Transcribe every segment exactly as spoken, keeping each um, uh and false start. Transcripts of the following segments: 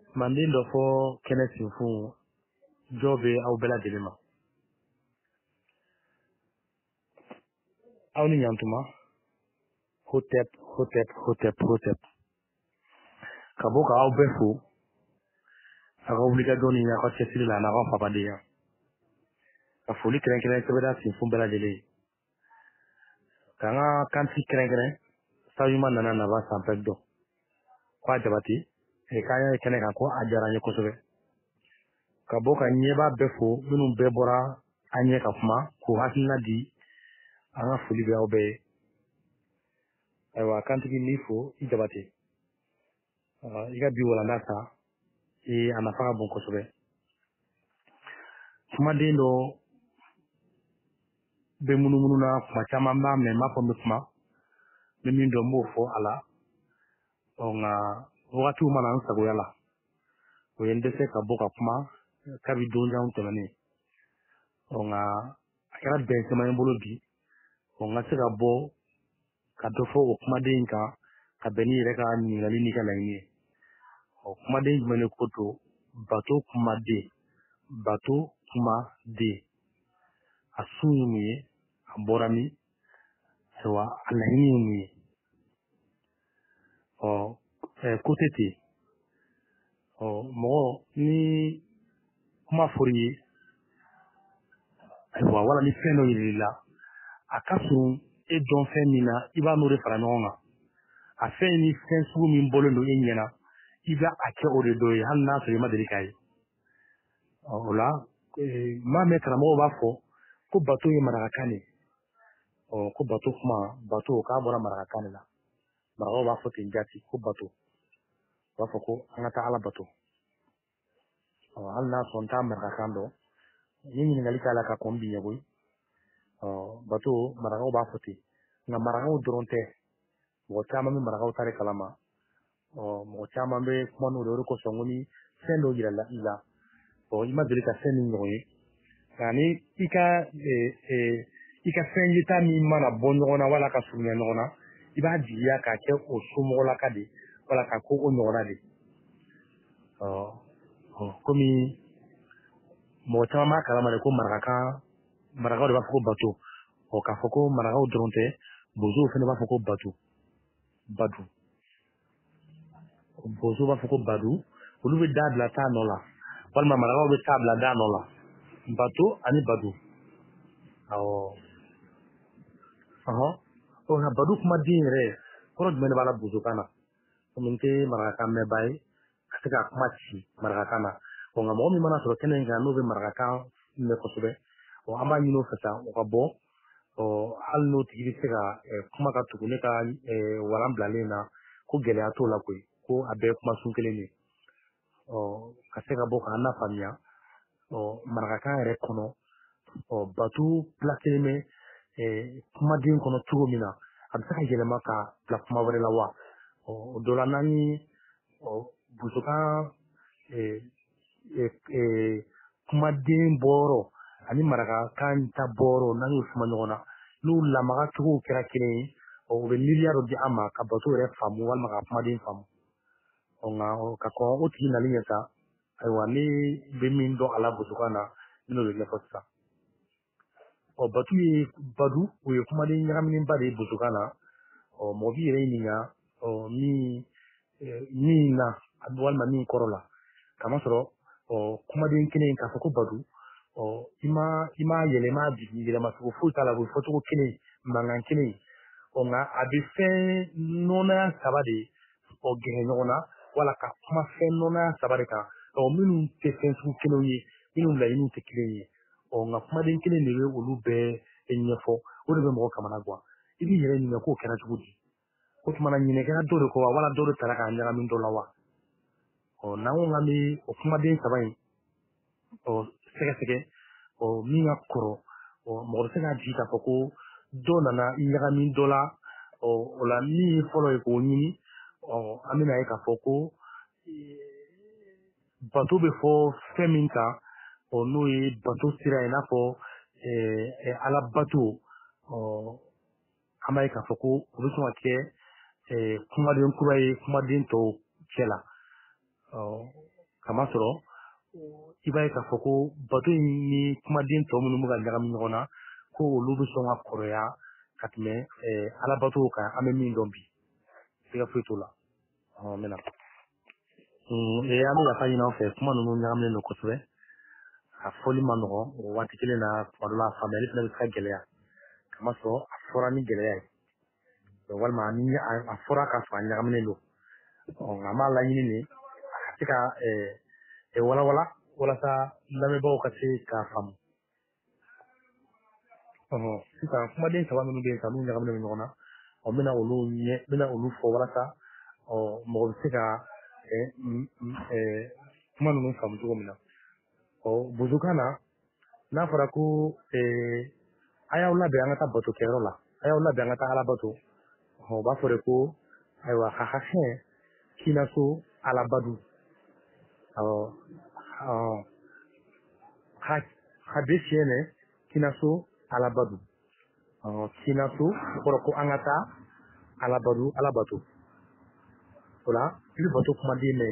Mandin do fo kenesin fu jobe au bela delima. Au ni nyantuma hotep hotep hotep hotep. Kaboka au befu aga obliga doni na ko chesiri la na ko fabade ya. Ka foli kren kren sebeda sin fu bela dele. Kanga kanti kren kren sayuma nana na ba sampegdo. Kwa jabati e kaya kene ka ko ajara nye kosobe. Kaboka nyeba befu minu bebora anye ka kuma ko hakina di anga foli be obe. Ewa kanti ki nifo i jabati. Uh, iga bi wala nasa e anafaka bon kosobe. Kuma dendo be munu munu na kuma chama mba me mapo mkuma me mindo mofo ala onga wakati umana nsa goyala oyendese kaboka kuma kabi donja untemani onga akara bense mayembolo di onga sega bo kadofo o kuma denka kabeni reka ni ngali nika laini o kuma den jumene koto bato kuma de bato kuma de asumi aborami sewa alaini o eh, kotete o mo ni kuma fori sewa wala ni feno yilila akasu e don femina iba no refara nonga afe ni sensu min bolo no enyena iba ake ore do yi han na so yima delikai ola eh, ma me kramo ba fo ko bato yi marakani o ko bato kuma bato ka bora marakani la marago ba fo tinjati ko bato ba fo ko angata ala bato o hal na so nta marakando yini ngali kala ka kombi nyeboy o bato marago ba fo ti na marago dronte mo chama mi marago tare kalama o mo chama be kuma no do ko songoni sendo gira la ila o ima delika sendi ngoyi yani ika e e ika senjita mi mana bonona wala ka sunya nona iba diya ka ke o sumo la ka de wala ka ko o nona de o o komi mo chama kala ma ko maraka maraka de ba ko bato o ka foko maraka o dronte bozo fene ba foko bato badu bozo ba foko badu ulu be dadla ta nola walma maraka be tabla da nola bato ani badu awo aha o na badu kuma dinre kono jumene bala bozo kana kominte maraka me bay katika kuma ci maraka kana o ngamo mi mana so kenen ga no be maraka me ko sobe o amba nyino fata o ka bo o hal no tigi sega kuma ka tukune ka waran blalena ko gele ato la koy ko abe kuma sunkele ni o ka sega bo ka na famia o maraka re kono o batu plateme e kuma din kono tugo mina absaka gele maka platforma wala la wa o dola nani o busuka e e e kuma din boro ani maraka kan ta boro nani usma nyona nu la maka tugo kira kire o be miliaro di ama ka batu re famu wal maka kuma din famu o nga o ka ko o ti na linyata ay wani be min do ala busuka na no le fosta o batu yi badu o ye kuma din ngam ba de busuka na o mo bi re ni nga o mi ni na adwal ma ni korola kama soro o kuma din kine ka fako badu o ima ima yele ma bi yele ma foko futa la fo to kine mangan kine o nga abi fe nona sabade o gehe nona wala ka kuma fe nona sabade ka o minu te sensu kino yi minu la yinu te kine o nga kuma din kine ne olu be enyefo o de be mo kamana gwa ibi yele ni ko kera tugudi ko tuma na nyine ka do ko wala do tara ka nyara min do lawa o na o ngami o kuma din sabai o sege sege o minga koro o mo sega jita foko do nana nyara min dola o ola ni folo e ko nyini o amina e ka foko bato be fo feminka o no e bato sira ina fo e, e ala bato o amai ka foko o bi so ke e kuma den kurai kuma den to kela o kamasɔrɔ i b'a ye k'a fɔ ko bato ni kumaden tɔ minnu bɛ ka ɲagami ɲɔgɔn na ko olu bɛ sɔn ka kɔrɔya ka tɛmɛ alabato kan an bɛ min dɔn bi siga foyi t'o la ɔ n bɛna an bɛ yafa ɲini aw fɛ kuma ninnu ɲagaminen don kosɛbɛ a fɔli ma nɔgɔn o waati kelen na tuma dɔ la a faamuyali fana bɛ se ka gɛlɛya kamasɔrɔ a fɔra ni gɛlɛya ye walima ni a fɔra k'a sɔrɔ a ɲagaminen don nka an b'a laɲini de a ka se ka walawala walasa lamɛnbaaw ka se k'a faamu sisan kumaden saba minnu bɛ yen ka n'u ɲagaminen bɛ ɲɔgɔn na ɔ n bɛna olu ɲɛ n bɛna olu fɔ walasa ɔ mɔgɔ bɛ se ka kuma ninnu faamu cogo min na ɔ bozokan na n'a fɔra ko a y'aw labɛn an ka taa bato kɛyɔrɔ la a y'aw labɛn an ka taa alabato o b'a fɔ de ko ayiwa ka hakɛ kinaso alabadu awɔ ha bɛ fiɲɛ kinaso alabadu kinaso o kɔrɔ ko an ka taa alabadu alabato o la i bɛ bato kumaden mɛn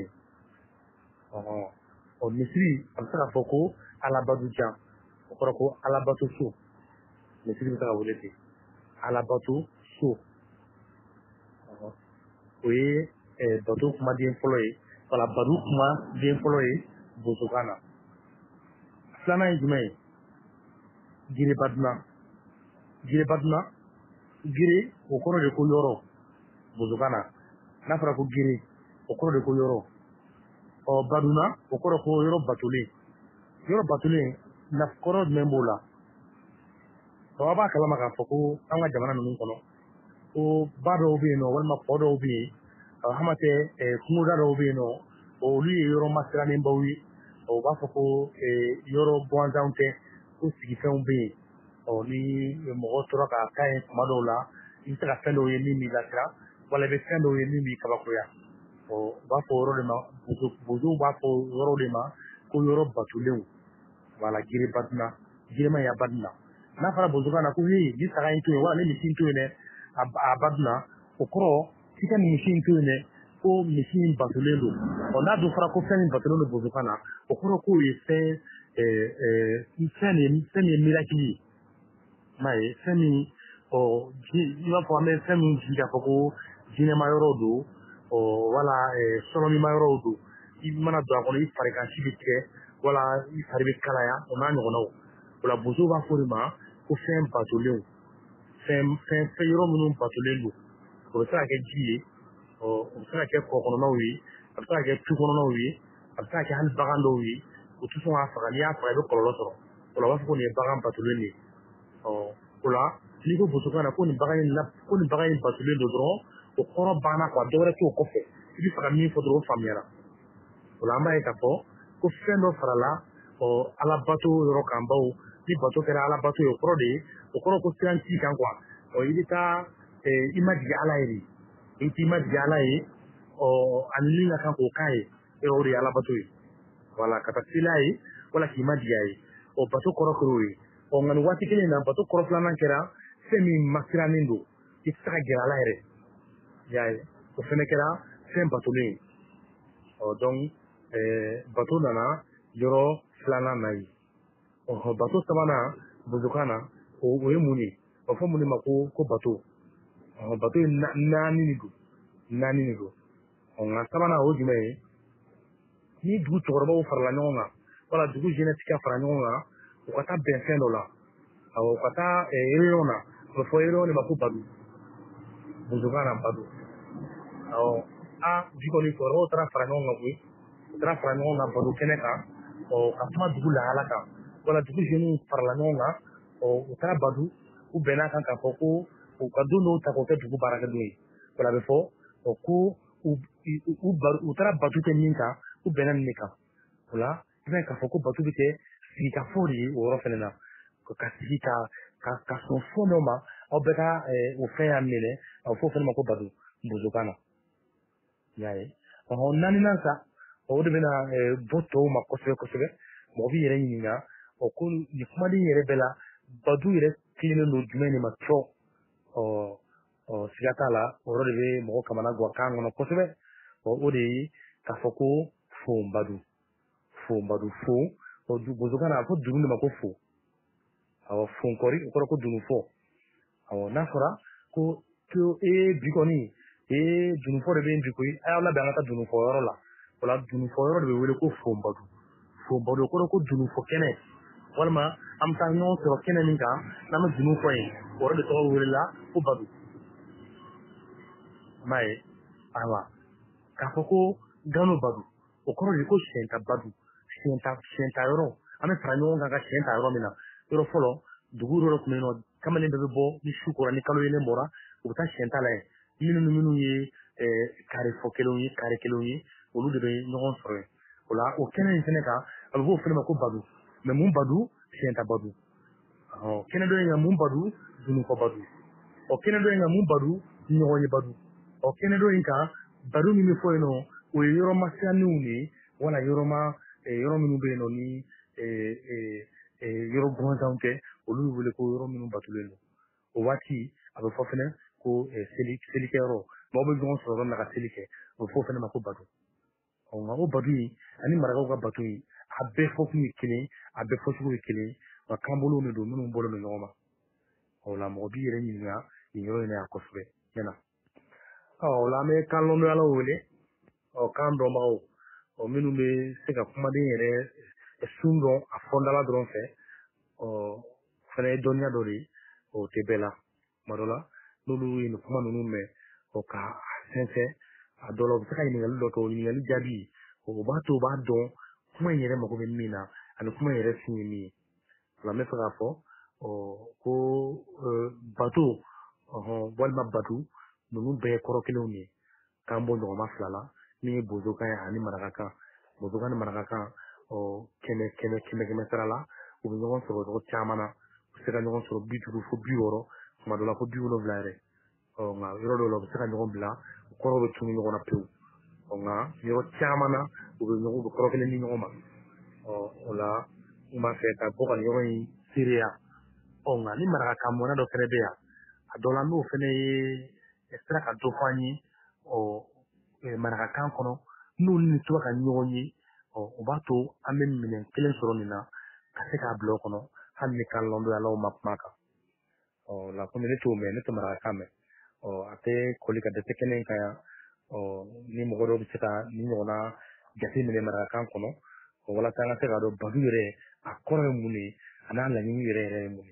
ɔ misiri a bɛ se k'a fɔ ko alabadu jan o kɔrɔ ko alabato so misiri bɛ se ka wele ten alabato so o ye bato kumaden fɔlɔ ye wala badu kumaden fɔlɔ ye bozokan na filanan ye jumɛn ye girebaduna girebaduna gire o kɔrɔ de ko yɔrɔ bozokan na n'a fɔra ko gire o kɔrɔ de ko yɔrɔ ɔ baduna o kɔrɔ ko yɔrɔ batolen yɔrɔ batolen kɔrɔ jumɛn b'o la ɔ a b'a kalama k'a fɔ ko an ka jamana ninnu kɔnɔ ko ba dɔw bɛ yen nɔ walima kɔ dɔw bɛ yen hama tɛ kungoda dɔw bɛ yen nɔ olu ye yɔrɔ masiranenbaw ye u b'a fɔ ko yɔrɔ gansanw tɛ ko sigifɛnw bɛ yen ni mɔgɔ tora ka k'a ye tuma dɔw la i bɛ se ka fɛn dɔw ye min b'i lasira wala i bɛ fɛn dɔw ye min b'i kabakoya u b'a fɔ yɔrɔ de ma bozow b'a fɔ yɔrɔ de ma ko yɔrɔ batulenw wala gire baduna girema ya baduna n'a fɔra bozokan na ko he ni saga in to yen wala ni misi in to yen dɛ a baduna o kɔrɔ i ka nin misi in to yen dɛ ko misi in batulen don ɔ n'a dun fɔra ko fɛn min batulen don bozokan na o kɔrɔ k'o ye fɛn fɛn fɛn min ye mirakili ye m'a ye fɛn min ɔ i b'a fɔ an bɛ fɛn min jigi k'a fɔ ko jinɛma yɔrɔw don ɔ wala sɔlɔmima yɔrɔw don i mana don a kɔnɔ i farigansi bɛ tigɛ wala i fari bɛ kalaya o n'a ɲɔgɔnnaw o la bozow b'a fɔ de ma ko fɛn batulenw fɛn fɛn fɛn yɔrɔ minnu batulen don o bɛ se ka kɛ ji ye ɔ o bɛ se ka kɛ kɔ kɔnɔnaw ye a bɛ se ka kɛ tu kɔnɔnaw ye a bɛ se ka kɛ hali bagan dɔw ye o tɛ sɔn k'a faga n'i y'a faga i bɛ kɔlɔlɔ sɔrɔ o la u b'a fɔ ko nin ye bagan batulen de ye ɔ o la n'i ko bozokan na ko nin bagan in ko nin bagan in batulen don dɔrɔn o kɔrɔ banna quoi dɔwɛrɛ t'o kɔfɛ i bɛ fɛ ka min fɔ dɔrɔn o faamuyara o la an b'a ye k'a fɔ ko fɛn dɔ farala ɔ alabato yɔrɔ kan baw ni bato kɛra alabato ye o kɔrɔ de ye o kɔrɔ ko siran t'i kan quoi ɔ i bɛ taa i ma jigin ala ye de i t'i ma jigin ala ye ɔ ani min ka kan k'o k'a ye o de ye alabato ye wala ka taa seli a ye wala k'i ma jigin a ye ɔ bato kɔrɔ kɛra o ye ɔ nka nin waati kelen na bato kɔrɔ filanan kɛra fɛn min masirannen don i tɛ se ka gɛrɛ ala yɛrɛ y'a ye o fɛnɛ kɛra fɛn batolen ye ɔ donc bato nana yɔrɔ filanan na ye ɔ bato sabanan bozokan na o ye mun ye o fɔ mun de ma ko ko bato ɔ bato ye naani de don naani de don ɔ nka sabanan o ye jumɛn ye ni dugu cɛkɔrɔbaw farala ɲɔgɔn kan wala dugu jeunesse ka fara ɲɔgɔn kan u ka taa bɛn fɛn dɔ la awɔ u ka taa réunion na u bɛ fɔ réunion de ma ko badu bozokan na badu awɔ a bi kɔni cɛkɔrɔbaw taara fara ɲɔgɔn kan koyi u taara fara ɲɔgɔn kan badu kɛnɛ kan ɔ ka kuma dugu lahala kan wala dugu jeunes farala ɲɔgɔn kan ɔ u taara badu u bɛn'a kan k'a fɔ ko u ka don dɔw ta k'o kɛ dugu baarakɛdon ye wala a bɛ fɔ ɔ ko u taara batu kɛ min kan u bɛnna nin de kan o la i b'a ye k'a fɔ ko batu bɛ kɛ sigikafɔ de ye o yɔrɔ fɛnɛ na ka sigi ka ka sɔn fɛn dɔ ma aw bɛɛ ka o fɛn y'a minɛ a bɛ fɔ o fɛnɛ ma ko badu bozokan na i y'a ye ɔ naaninan sa o de bɛna bɔ tɔw ma kosɛbɛ kosɛbɛ mɔgɔ b'i yɛrɛ ɲininka ɔ ko nin kumaden yɛrɛ bɛɛ la badu yɛrɛ tilennen don jumɛn de ma cɔ ɔ ɔ siga t'a la o yɔrɔ de bɛ mɔgɔ kamana gan kan kɔnɔ kosɛbɛ ɔ o de ye k'a fɔ ko fon badu fo badu fo o du bozo kana ko dunu ma ko fo awo fo kori ko ko dunu fo awo na fora ko to e bikoni e dunu fo de be bikoi ay la be ngata dunu fo yoro la wala dunu fo yoro de wele ko fo badu fo badu ko ko dunu fo kene walma am ta no so kene ninga na ma dunu fo yi woro de to wele la ko badu mai awa ka foko gano badu o ko ri ko senta badu senta senta yoro ame franyo nga senta yoro mina yoro folo duguro ro kumeno kamane be bo ni shukura ni kalo yene mora o ta senta la minu minu ye eh kare fokelo yi kare kelo yi o lu de be nyon sore ola o kenen seneka abo fele mako badu me mun badu senta badu o kenen do nga mun badu dunu ko badu o kenen do nga mun badu nyon yi badu o kenen do nga badu mi fo eno o yoro masianu ni wala yoro ma yoro minu be no ni eh eh yoro bonzanke o lu wele ko yoro minu batulelo o wati abo fo fele ko selik selikero mo be gon so ron na selike o fo fele mako badu o nga o badu ani maraga ko badu abbe fo ku kile abbe fo ku kile wa kambolo ne do minu bolo no ngoma o la mo bi re ni nga ni yoro ne akosbe yana o la me kan lo no ala wele o kan do ma o o minu be se ka kuma de yere sundo afondala dron fe o fere donya dori o tebela marola lulu ino kuma nunu me o ka sense adolo bisa ni ngal do ko ni ngal jabi o ba to ba don kuma yere mako be mina ani kuma yere sini mi la me fera fo o ko bato o wal ma batu nunu be koro kilo ni kambo ndo ma flala ni bozo kan ani maraka bozo kan maraka o kene kene kene kene sala o be ngon so do chamana se ka ngon so bituru fo bioro ma do la fo biolo vlare o nga yoro do lo se ka ngon bla ko ro tumi ngon na pew o nga yoro chamana o be ngon ko koro kele ni ngon ma o ola uma fe ta bo kan yoro yi siria o nga ni maraka mo na do fere be ya adola no fene extra ka do fani o maraka kan kono no ni to ka nyonyi o ba to amen minen kelen soro ni na ka se ka blo kono han ni kan londo ya lo map maka o la ko ni to me ni to maraka me o ate kolika de tekenen kaya o ni mo goro bisika ni nyona gati minen maraka kan kono o wala tanga se ga do badu yere akoro muni ana la ni yere yere muni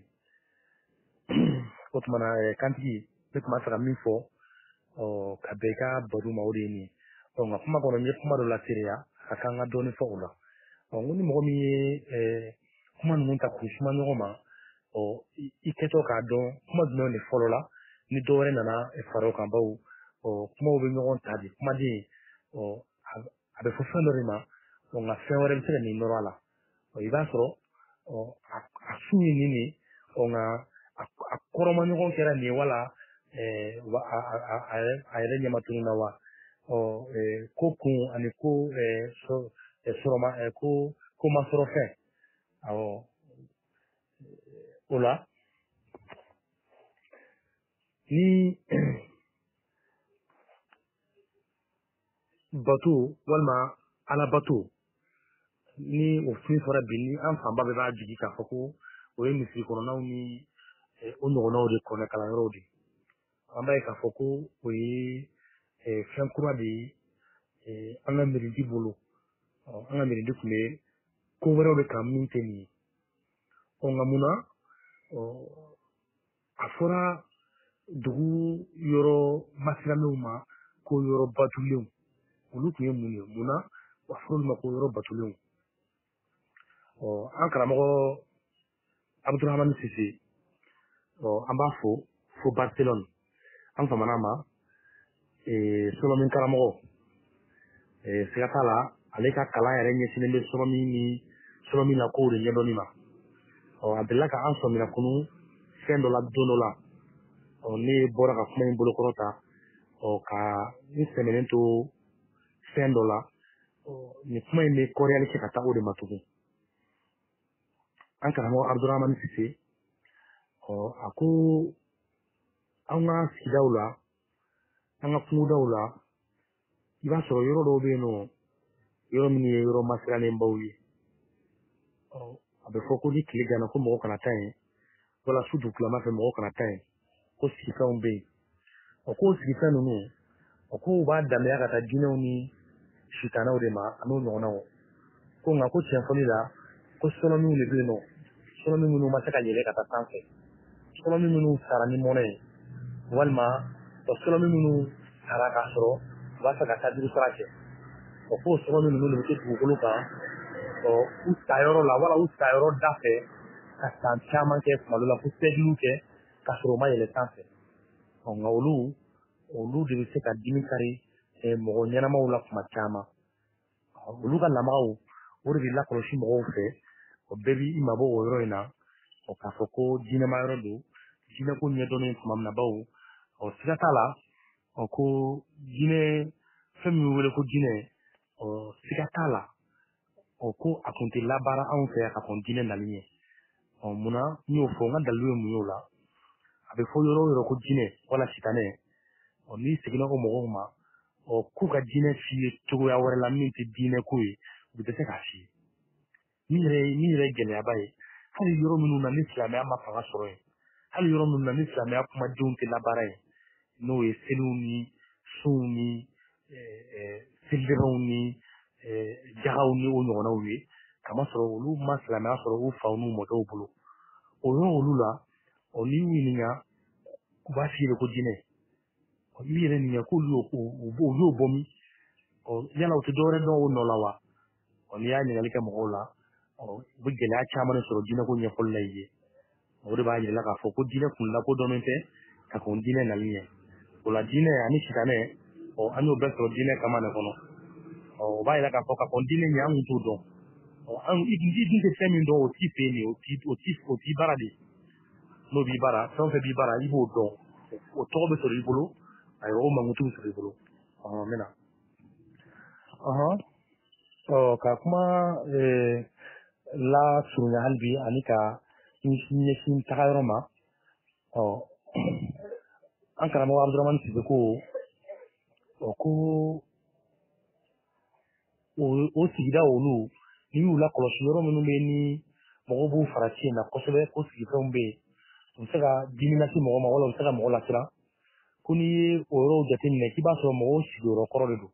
otmana kanti be kuma saka min fo o kabeka badu mawri ni o nga kuma kono mi kuma do la siria akanga doni fo ula o ngoni mo mi eh kuma nun ta kusuma nyoma o iketo ka don kuma do ni folo la ni dore nana e faro kan bawo o kuma o be nyon tadi kuma di o abe fo fondori ma o nga fewore bi ni norala o iba so o asuni nini o nga akoroma nyon kera ni wala eh wa a ayre nyama tununa wa o eh koku ani ko eh so eh soroma eh ko ko masorofe awo ola ni batu walma ala batu ni o fi fora bini an famba be ba jigi ka foko o yemi fi kono naw ni o no no de kono kala rodi amba ka foko o yi e fen kura di e anga miri di bolo anga miri di kume ko wero be kam minteni o ngamuna o afora dugu yoro masilama ko yoro batulum olu kuye muni muna aforo ma ko yoro batulum o ankara mo Abdurrahman Sisi o amba fo fo Barcelone an famana ma e Solomin Karamo e Sigatala ale ka kala yɛrɛ ɲɛsinnen bɛ Solomin ni Solomin na kow de ɲɛdɔnni ma ɔ a delila ka an sɔmina kunu fɛn dɔ la don dɔ la ɔ ne bɔra ka kuma in bolokɔrɔ ta ɔ ka n sɛmɛnen to fɛn dɔ la ɔ nin kuma in bɛ kɔrɔyali kɛ ka taa o de ma tugun an karamɔgɔ Abdurrahman Sise ɔ a ko an ka sigidaw la an ka kungodaw la i b'a sɔrɔ yɔrɔ dɔw bɛ yen nɔ yɔrɔ min ye yɔrɔ masiranenbaw ye a bɛ fɔ ko ni tile ganna ko mɔgɔ kana taa yen wala su dugulama fɛ mɔgɔ kana taa yen ko sigifɛnw bɛ yen o k'o sigifɛn ninnu o k'u b'a danbeya ka taa jinɛw ni sitanɛw de ma an'o ɲɔgɔnnaw ko nka ko tiɲɛ fɔli la ko sɔlɔmiw de bɛ yen nɔ sɔlɔmi minnu ma se ka yɛlɛ ka taa sanfɛ sɔlɔmi minnu sara ni mɔnɛ ye walima o sɔlɔmi minnu sara k'a sɔrɔ u b'a fɛ ka taa juru sara kɛ o k'o sɔlɔmi ninnu de bɛ to dugukolo kan u tayɔrɔ la wala u tayɔrɔ da fɛ ka san caman kɛ kuma dɔ la fo sɛgiliw kɛ ka sɔrɔ u ma yɛlɛ sanfɛ nka olu olu de bɛ se ka dimi kari mɔgɔ ɲɛnamaw la kuma caman olu ka lamagaw o de bɛ lakɔlɔsi mɔgɔw fɛ o bɛɛ b'i mabɔ o yɔrɔ in na o k'a fɔ ko jinɛma yɔrɔ don jinɛko ɲɛdɔnnen tuma min na baw ɔ siga t'a la ɔ ko jinɛ fɛn min bɛ wele ko jinɛ ɔ siga t'a la ɔ ko a tun tɛ labaara anw fɛ yan ka kɔn jinɛ nali ɲɛ ɔ munna n y'o fɔ n ka dalilu ye mun y'o la a bɛ fɔ yɔrɔ o yɔrɔ ko jinɛ wala sitanɛ ɔ n'i seginna o mɔgɔw ma ɔ k'u ka jinɛ f'i ye cogoya wɛrɛ la min tɛ diinɛ ko ye u bɛ se k'a f'i ye min yɛrɛ min yɛrɛ gɛlɛyaba ye hali yɔrɔ minnu na ni silamɛya ma fanga sɔrɔ yen hali yɔrɔ minnu na ni silamɛya kumadenw tɛ labaara yen n'o ye seliw ni sunw ni selidɛrɛw ni jagaw ni o ɲɔgɔnnaw ye kamasɔrɔ olu ma silamɛya sɔrɔ u faw n'u mɔkɛw bolo o yɔrɔ olu la ɔ n'i y'u ɲininka u b'a f'i ye ko jinɛ i b'i yɛrɛ ɲininka k'olu y'o bɔ min ɔ yala u tɛ dɔwɛrɛ dɔn o nɔ la wa ɔ n'i y'a ɲininkali kɛ mɔgɔw la u bɛ gɛlɛya caman de sɔrɔ jinɛko ɲɛfɔli la i ye o de b'a jira k'a fɔ ko jinɛ kun lakodɔnnen tɛ ka kɔn jinɛ nali ɲɛ o la jinɛ ani sitanɛ ɔ an y'o bɛɛ sɔrɔ jinɛ kama de kɔnɔ ɔ o b'a jira k'a fɔ ka kɔn jinɛ ɲɛ an kun t'o dɔn ɔ an i dun tɛ fɛn min dɔn o t'i fɛ yen de o t'i o t'i o t'i baara de n'o b'i baara fɛn o fɛn b'i baara i b'o dɔn o tɔgɔ bɛ sɔrɔ i bolo ayiwa o mankutu bɛ sɔrɔ i bolo ɔ n bɛ na ɔhɔn ɔ ka kuma la surunya hali bi ani ka ɲɛsin taga yɔrɔ ma ɔ an karamɔgɔ Abudramani Sidibe ko ɔ ko o sigida olu n'i y'u lakɔlɔsi yɔrɔ minnu bɛ ni mɔgɔw b'u farati na kosɛbɛ ko sigifɛnw bɛ yen u bɛ se ka dimi lase mɔgɔ ma wala u bɛ se ka mɔgɔ lasiran ko n'i ye o yɔrɔw jateminɛ k'i b'a sɔrɔ mɔgɔw sigiyɔrɔ kɔrɔ de don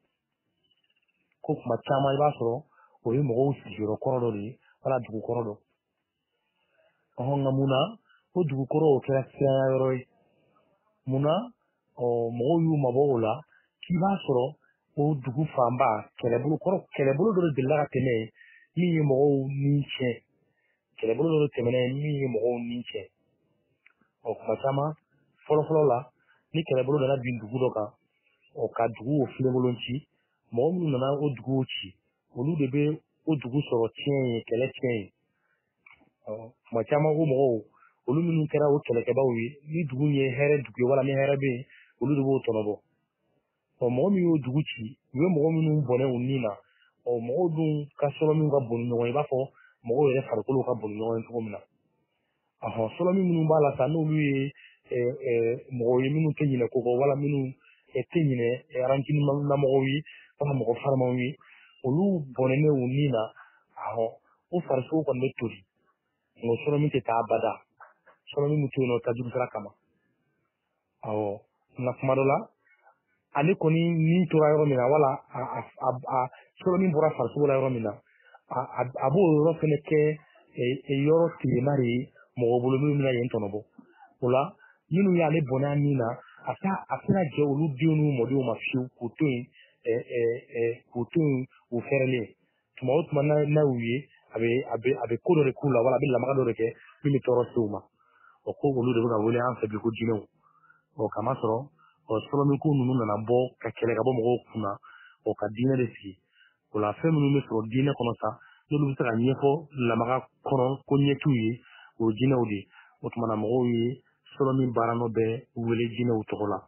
ko kuma caman i b'a sɔrɔ o ye mɔgɔw sigiyɔrɔ kɔrɔ dɔ de ye wala dugu kɔrɔ dɔ ɔhɔn nka mun na o dugu kɔrɔ o kɛra siranya yɔrɔ ye mun na ɔ mɔgɔw y'u mabɔ o la k'i b'a sɔrɔ o dugu fanba kɛlɛbolo kɔrɔ kɛlɛbolo dɔ de delila ka tɛmɛ min ye mɔgɔw ni tiɲɛ kɛlɛbolo dɔ de tɛmɛna min ye mɔgɔw ni tiɲɛ ɔ kuma caman fɔlɔfɔlɔ la ni kɛlɛbolo nana bin dugu dɔ kan ɔ ka dugu o filenkolon ci mɔgɔ minnu nana o duguw ci olu de bɛ o dugu sɔrɔ tiɲɛ ye kɛlɛ tiɲɛ ye kuma caman o mɔgɔw olu minnu kɛra o kɛlɛkɛbaw ye ni dugu ye hɛrɛ dugu ye wala ni hɛrɛ bɛ yen olu de b'o tɔnɔbɔ ɔ mɔgɔ min y'o dugu ci u ye mɔgɔ minnu bɔnɛ u ni na ɔ mɔgɔw dun ka sɔlɔmiw ka bon ɲɔgɔn ye i b'a fɔ mɔgɔw yɛrɛ farikolo ka bon ɲɔgɔn ye cogo min na ɔhɔn sɔlɔmi minnu b'a la sa n'olu ye mɔgɔw ye minnu tɛ ɲinɛ ko kɔ wala minnu tɛ ɲinɛ arancini na mɔgɔw ye wala mɔgɔ farimaw ye olu bɔnɛnen u ni na ɔhɔn o farisogo kɔni bɛ toli nka sɔlɔmi tɛ taa abada sɔlɔmi min to yen nɔ tajuru sira kama awɔ nka kuma dɔ la ale kɔni ni tora yɔrɔ min na wala a sɔlɔmi bɔra farisogo la yɔrɔ min na a b'o yɔrɔ fɛnɛ kɛ yɔrɔ tilema de ye mɔgɔ bolo minnu bɛna yen tɔnɔbɔ o la minnu y'ale bɔnɛ a ni na a t'a a tɛna jɛ olu denw n'u mɔdenw ma fiyewu k'u to yen k'u to yen u fɛrɛlen tuma o tuma n'a y'u ye a bɛ a bɛ a bɛ ko dɔ de k'u la wala a bɛ lamaga dɔ de kɛ min bɛ tɔɔrɔ se u ma o ko olu de bɛ ka wele an fɛ bi ko jinɛw ɔ kamasɔrɔ ɔ sɔlɔmiko ninnu nana bɔ ka kɛlɛ ka bɔ mɔgɔw kun na ɔ ka diinɛ de sigi o la fɛn minnu bɛ sɔrɔ diinɛ kɔnɔ sa n'olu bɛ se ka ɲɛfɔ lamaga kɔnɔ ko ɲɛ t'u ye o ye jinɛw de o tuma na mɔgɔw ye sɔlɔmi baara nɔ bɛ wele jinɛw tɔgɔ la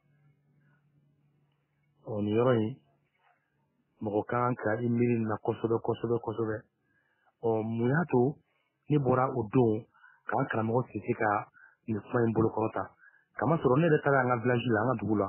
ɔ nin yɔrɔ in mɔgɔ kan ka i miiri nin na kosɛbɛ kosɛbɛ kosɛbɛ ɔ mun y'a to ne bɔra o don k'an karamɔgɔ sisi ka nin kuma in bolokɔrɔ ta kamasɔrɔ ne yɛrɛ taara an ka village la an ka dugu la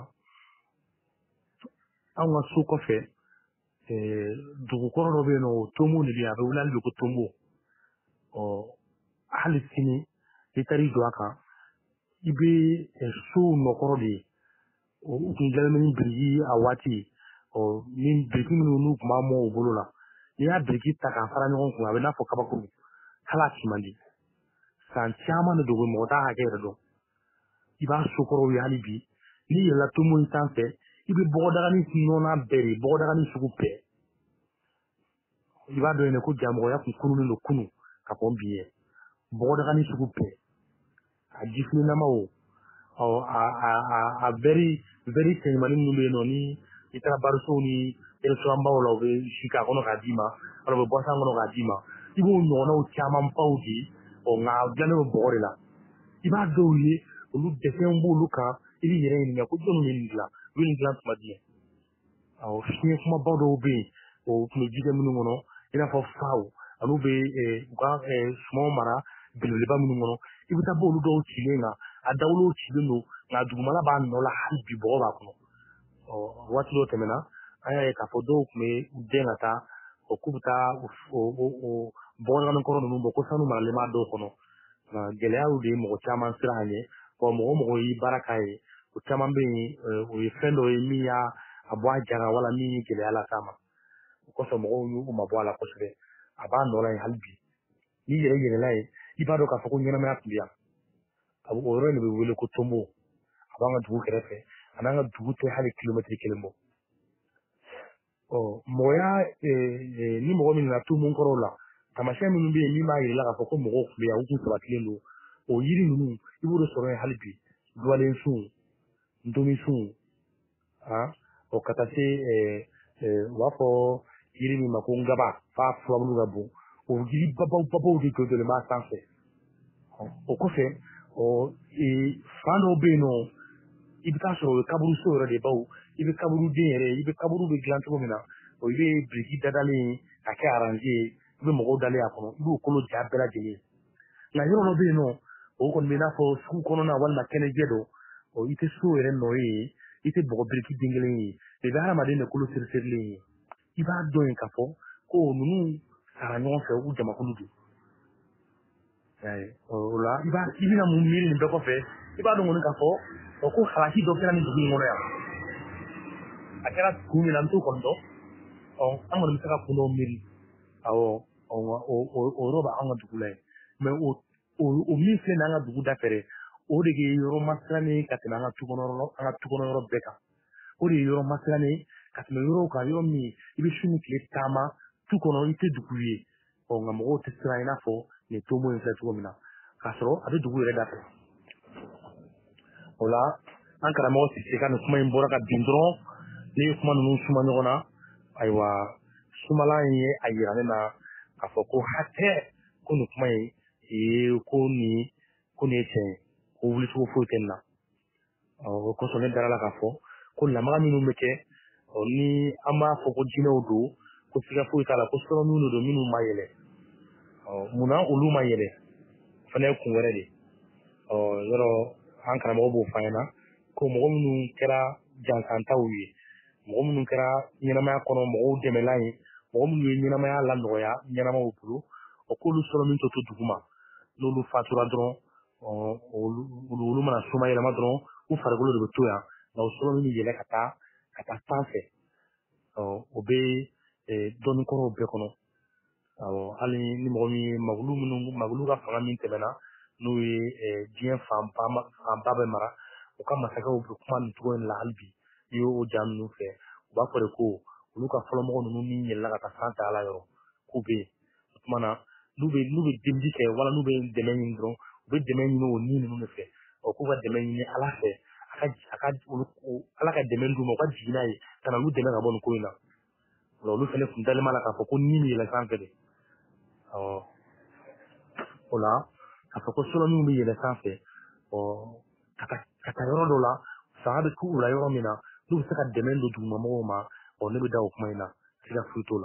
anw ka so kɔfɛ dugukɔrɔ dɔ bɛ yen nɔ o tonbo de bɛ yen a bɛ wele hali bi ko tonbo o hali sini i tari do aka i be so nokoro de o kun galmen birigi a wati o min birigi minnu n'u kuma mo o bolo la ni ya birigi ta ka fara ɲɔgɔn kun a bɛ n'a fɔ kabakuru kala ci man di san caman de dogo mɔgɔ t'a hakɛ yɛrɛ dɔn i b'a sokɔrɔw ye hali bi n'i yɛlɛla tomo in sanfɛ i bɛ bɔgɔdagani nɔnɔ bɛɛ de bɔgɔdagani sugu bɛɛ i b'a dɔn yen ko jamɔgɔya kun kununen don kunu ka fɔ bi ye bɔgɔdagani sugu bɛɛ a jifilenama o ɔ a a a a very very cɛɲumanin minnu bɛ yen nɔ ni i taara barisow ni restaurantbaw la u bɛ si k'a kɔnɔ k'a d'i ma wala u bɛ bɔsan kɔnɔ k'a d'i ma i b'o ɲɔgɔnnaw caman baw di ɔ nka a dilannen bɛ bɔgɔ de la i b'a dɔw ye olu dɛsɛnw b'olu kan i b'i yɛrɛ ɲininka ko jɔnni ye nin dilan u ye nin dilan tuma di awɔ fiɲɛ kumabaw dɔw bɛ yen o tun bɛ ji kɛ minnu kɔnɔ i n'a fɔ faw an'u bɛ u ka sumanw mara belebeleba minnu kɔnɔ i bɛ taa bɔ olu dɔw cilen kan a dawulo cilen don nka dugumala b'a nɔ la hali bi bɔgɔ b'a kɔnɔ ɔ waati dɔw tɛmɛna an y'a ye k'a fɔ dɔw tun bɛ u den ka taa o k'u bɛ taa o bɔgɔdagani kɔrɔ ninnu bɔ ko sanu maralen b'a dɔw kɔnɔ nka gɛlɛyaw de ye mɔgɔ caman siran a ɲɛ wa mɔgɔ mɔgɔ y'i baara k'a ye o caman bɛ yen o ye fɛn dɔ ye min y'a a bɔ a jara wala min ye gɛlɛya las'a ma o kɔsɔn mɔgɔw y'u mabɔ a la kosɛbɛ a b'a nɔ la yen hali bi n'i yɛrɛ yɛlɛla yen i b'a dɔn k'a fɔ ko ɲɛnamaya tun bɛ yan a o yɔrɔ in de bɛ wele ko tonbo a b'an ka dugu kɛrɛfɛ a n'an ka dugu tɛ hali kilomɛtiri kelen bɔ ɔ mɔgɔya ni mɔgɔ min nana tu mun kɔrɔw la tamasiyɛn minnu bɛ yen min b'a yirala k'a fɔ ko mɔgɔw tun bɛ yan u tun sabatilen don o yiri ninnu i b'o de sɔrɔ yen hali bi duwalen sun ntomi sun o ka taa se u b'a fɔ yiri min ma ko ngaba f'a furabulu ka bon o yiri babaw babaw de jɔjɔlen b'a sanfɛ o kɔfɛ fan dɔw bɛ yen nɔ i bɛ taa sɔrɔ o ye kaburu so yɛrɛ de baw i bɛ kaburu den yɛrɛ i bɛ kaburu bɛ dilan cogo min na o i bɛ biriki dadalen a kɛ aranze ye i bɛ mɔgɔw dalen a kɔnɔ i b'o kolo ja bɛɛ lajɛlen nka yɔrɔ dɔ bɛ yen nɔ o kɔni bɛ i n'a fɔ sugu kɔnɔna walima kɛnɛjɛ dɔ i tɛ so yɛrɛ nɔ ye i tɛ bɔgɔ biriki den kelen ye de bɛ hadamaden de kolo seriserilen ye i b'a dɔn yen k'a fɔ ko ninnu sara ɲɔgɔn fɛ u jamakulu don o la i b'a i bɛna mun miiri nin bɛɛ kɔfɛ i b'a dɔn kɔni k'a fɔ ko halaki dɔ kɛra nin dugu in kɔnɔ yan a kɛra dugu min na an t'o kɔni dɔn an kɔni bɛ se ka kun dɔw miiri awɔ o yɔrɔ b'an ka dugu la yen mɛ o min filɛ nin an ka dugu da fɛ o de ye yɔrɔ masirannen ka tɛmɛ an ka tukɔnɔ an ka tukɔnɔ yɔrɔ bɛɛ kan o de ye yɔrɔ masirannen ka tɛmɛ yɔrɔw kan yɔrɔ min i bɛ su ni tile taama tu kɔnɔ i tɛ dugu ye nka mɔgɔw tɛ siran i n'a fɔ nin tomo in filɛ cogo min na k'a sɔrɔ a bɛ dugu yɛrɛ da fɛ o la an karamɔgɔ Sise ka nin kuma in bɔra ka bin dɔrɔn ne ye kuma ninnu suma ɲɔgɔn na ayiwa sumalan in ye a yira ne na k'a fɔ ko hatɛ ko nin kuma in ye ko nin ko nin ye tiɲɛ ye ko wulicogo foyi tɛ nin na o kosɔn ne dara la k'a fɔ ko lamaga minnu bɛ kɛ ni an b'a fɔ ko jinɛw don ko siga foyi t'a la ko sɔrɔminw de don minnu ma yɛlɛ munna olu ma yɛlɛ o fana ye kun wɛrɛ de yɔrɔ an karamɔgɔ b'o fɔ an ɲɛna ko mɔgɔ minnu kɛra jansantaw ye mɔgɔ minnu kɛra ɲɛnamaya kɔnɔ mɔgɔw dɛmɛla ye mɔgɔ minnu ye ɲɛnamaya la nɔgɔya ɲɛnamaw bolo o k'olu sɔrɔ min to to dugu ma n'olu fatura dɔrɔn olu mana suma yɛlɛma dɔrɔn u farikolo de bɛ to yan nka o sɔrɔ min bɛ yɛlɛ ka taa ka taa sanfɛ o bɛ dɔnni kɔrɔw bɛɛ kɔnɔ hali ni mɔgɔ min ye magulu minnu magulu ka fanga min tɛmɛna n'o ye diɲɛ fanba bɛ mara u ka masakɛw bɛ kuma nin cogo in la hali bi i y'o ja ninnu fɛ u b'a fɔ de ko olu ka fɔlɔmɔgɔ ninnu min yɛlɛla ka taa sanfɛ ala yɔrɔ k'u bɛ yen o tuma na n'u bɛ n'u bɛ delili kɛ wala n'u bɛ dɛmɛ ɲini dɔrɔn u bɛ dɛmɛ ɲini o ni ninnu de fɛ k'u ka dɛmɛ ɲini ala fɛ a ka a ka ala ka dɛmɛ d'u ma u ka jigin n'a ye ka na olu dɛmɛ ka bɔ nin ko in na olu fana tun dalen b'a la k'a fɔ ko ni bɛ yɛlɛ sanfɛ de o la k'a fɔ ko sɔrɔminw bɛ yɛlɛ sanfɛ ka taa yɔrɔ dɔ la fanga bɛ k'u la yɔrɔ min na n'u bɛ se ka dɛmɛ don dugumamɔgɔw ma ne bɛ da o kuma in na siga foyi t'o la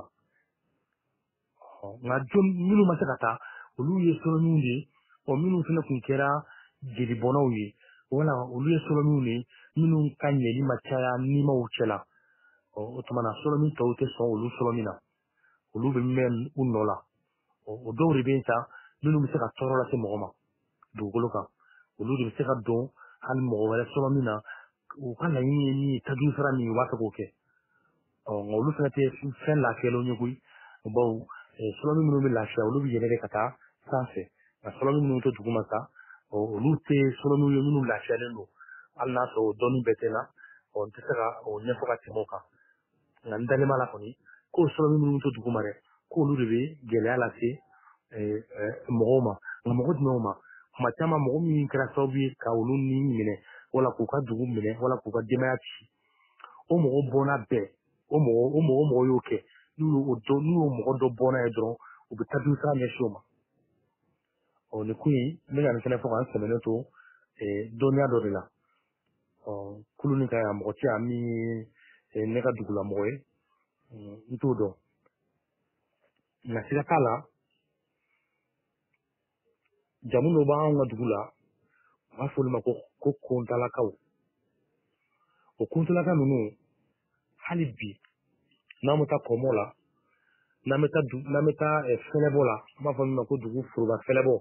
nka jɔn minnu ma se ka taa olu ye sɔrɔminw de ye minnu fana tun kɛra jelibɔnnaw ye wala olu ye sɔrɔminw de ye minnu ka ɲɛli ma caya nimaw cɛla o tuma na sɔrɔmin tɔw tɛ sɔn olu sɔrɔmin na olu bɛ mɛn u nɔ la o dɔw de bɛ yen sa minnu bɛ se ka tɔɔrɔ lase mɔgɔ ma dugukolo kan olu de bɛ se ka dɔn hali mɔgɔ wɛrɛ sɔrɔ min na u ka laɲini ye min ye tajuru sira min u b'a fɛ k'o kɛ ɔ nka olu fana tɛ fɛn lafiyalenw ye koyi bawo sɔrɔmi minnu bɛ lafiya olu bɛ yɛlɛ de ka taa sanfɛ nka sɔrɔmi minnu tɛ duguma sa olu tɛ sɔrɔmiw ye minnu lafiyalen don hali n'a sɔrɔ o dɔnni bɛɛ tɛ n na ɔ n tɛ se ka o ɲɛfɔ ka tɛmɛ o kan nka n dalen b'a la kɔni k'o sɔrɔmi minnu tɛ duguma dɛ k'olu de bɛ gɛlɛya lase mɔgɔw ma nka mɔgɔ jumɛnw ma kuma caman mɔgɔ min kɛra sababu ye ka olu ni minɛ wala k'u ka dugu minɛ wala k'u ka denbaya ci o mɔgɔ bɔnna bɛɛ o mɔgɔ o mɔgɔ mɔgɔ y'o kɛ n'u y'o dɔ n'u y'o mɔgɔ dɔ bɔnna ye dɔrɔn u bɛ tajuru sira ɲɛsin o ma ɔ nin kun in n bɛ ka nin fɛnɛ fɔ k'an sɛmɛnen to dɔnniya dɔ de la ɔ kulu nin ka yan mɔgɔ tɛ yan min ye ne ka dugulamɔgɔ ye n t'o dɔn nka siga t'a la jamu dɔ b'anw ka dugu la u b'a fɔ olu ma ko ko kontalakaw o kontalaka ninnu hali bi n'an bɛ taa kɔmɔ la n'an bɛ taa n'an bɛ taa fɛlɛbɔ la an b'a fɔ min ma ko dugu foroba fɛlɛbɔ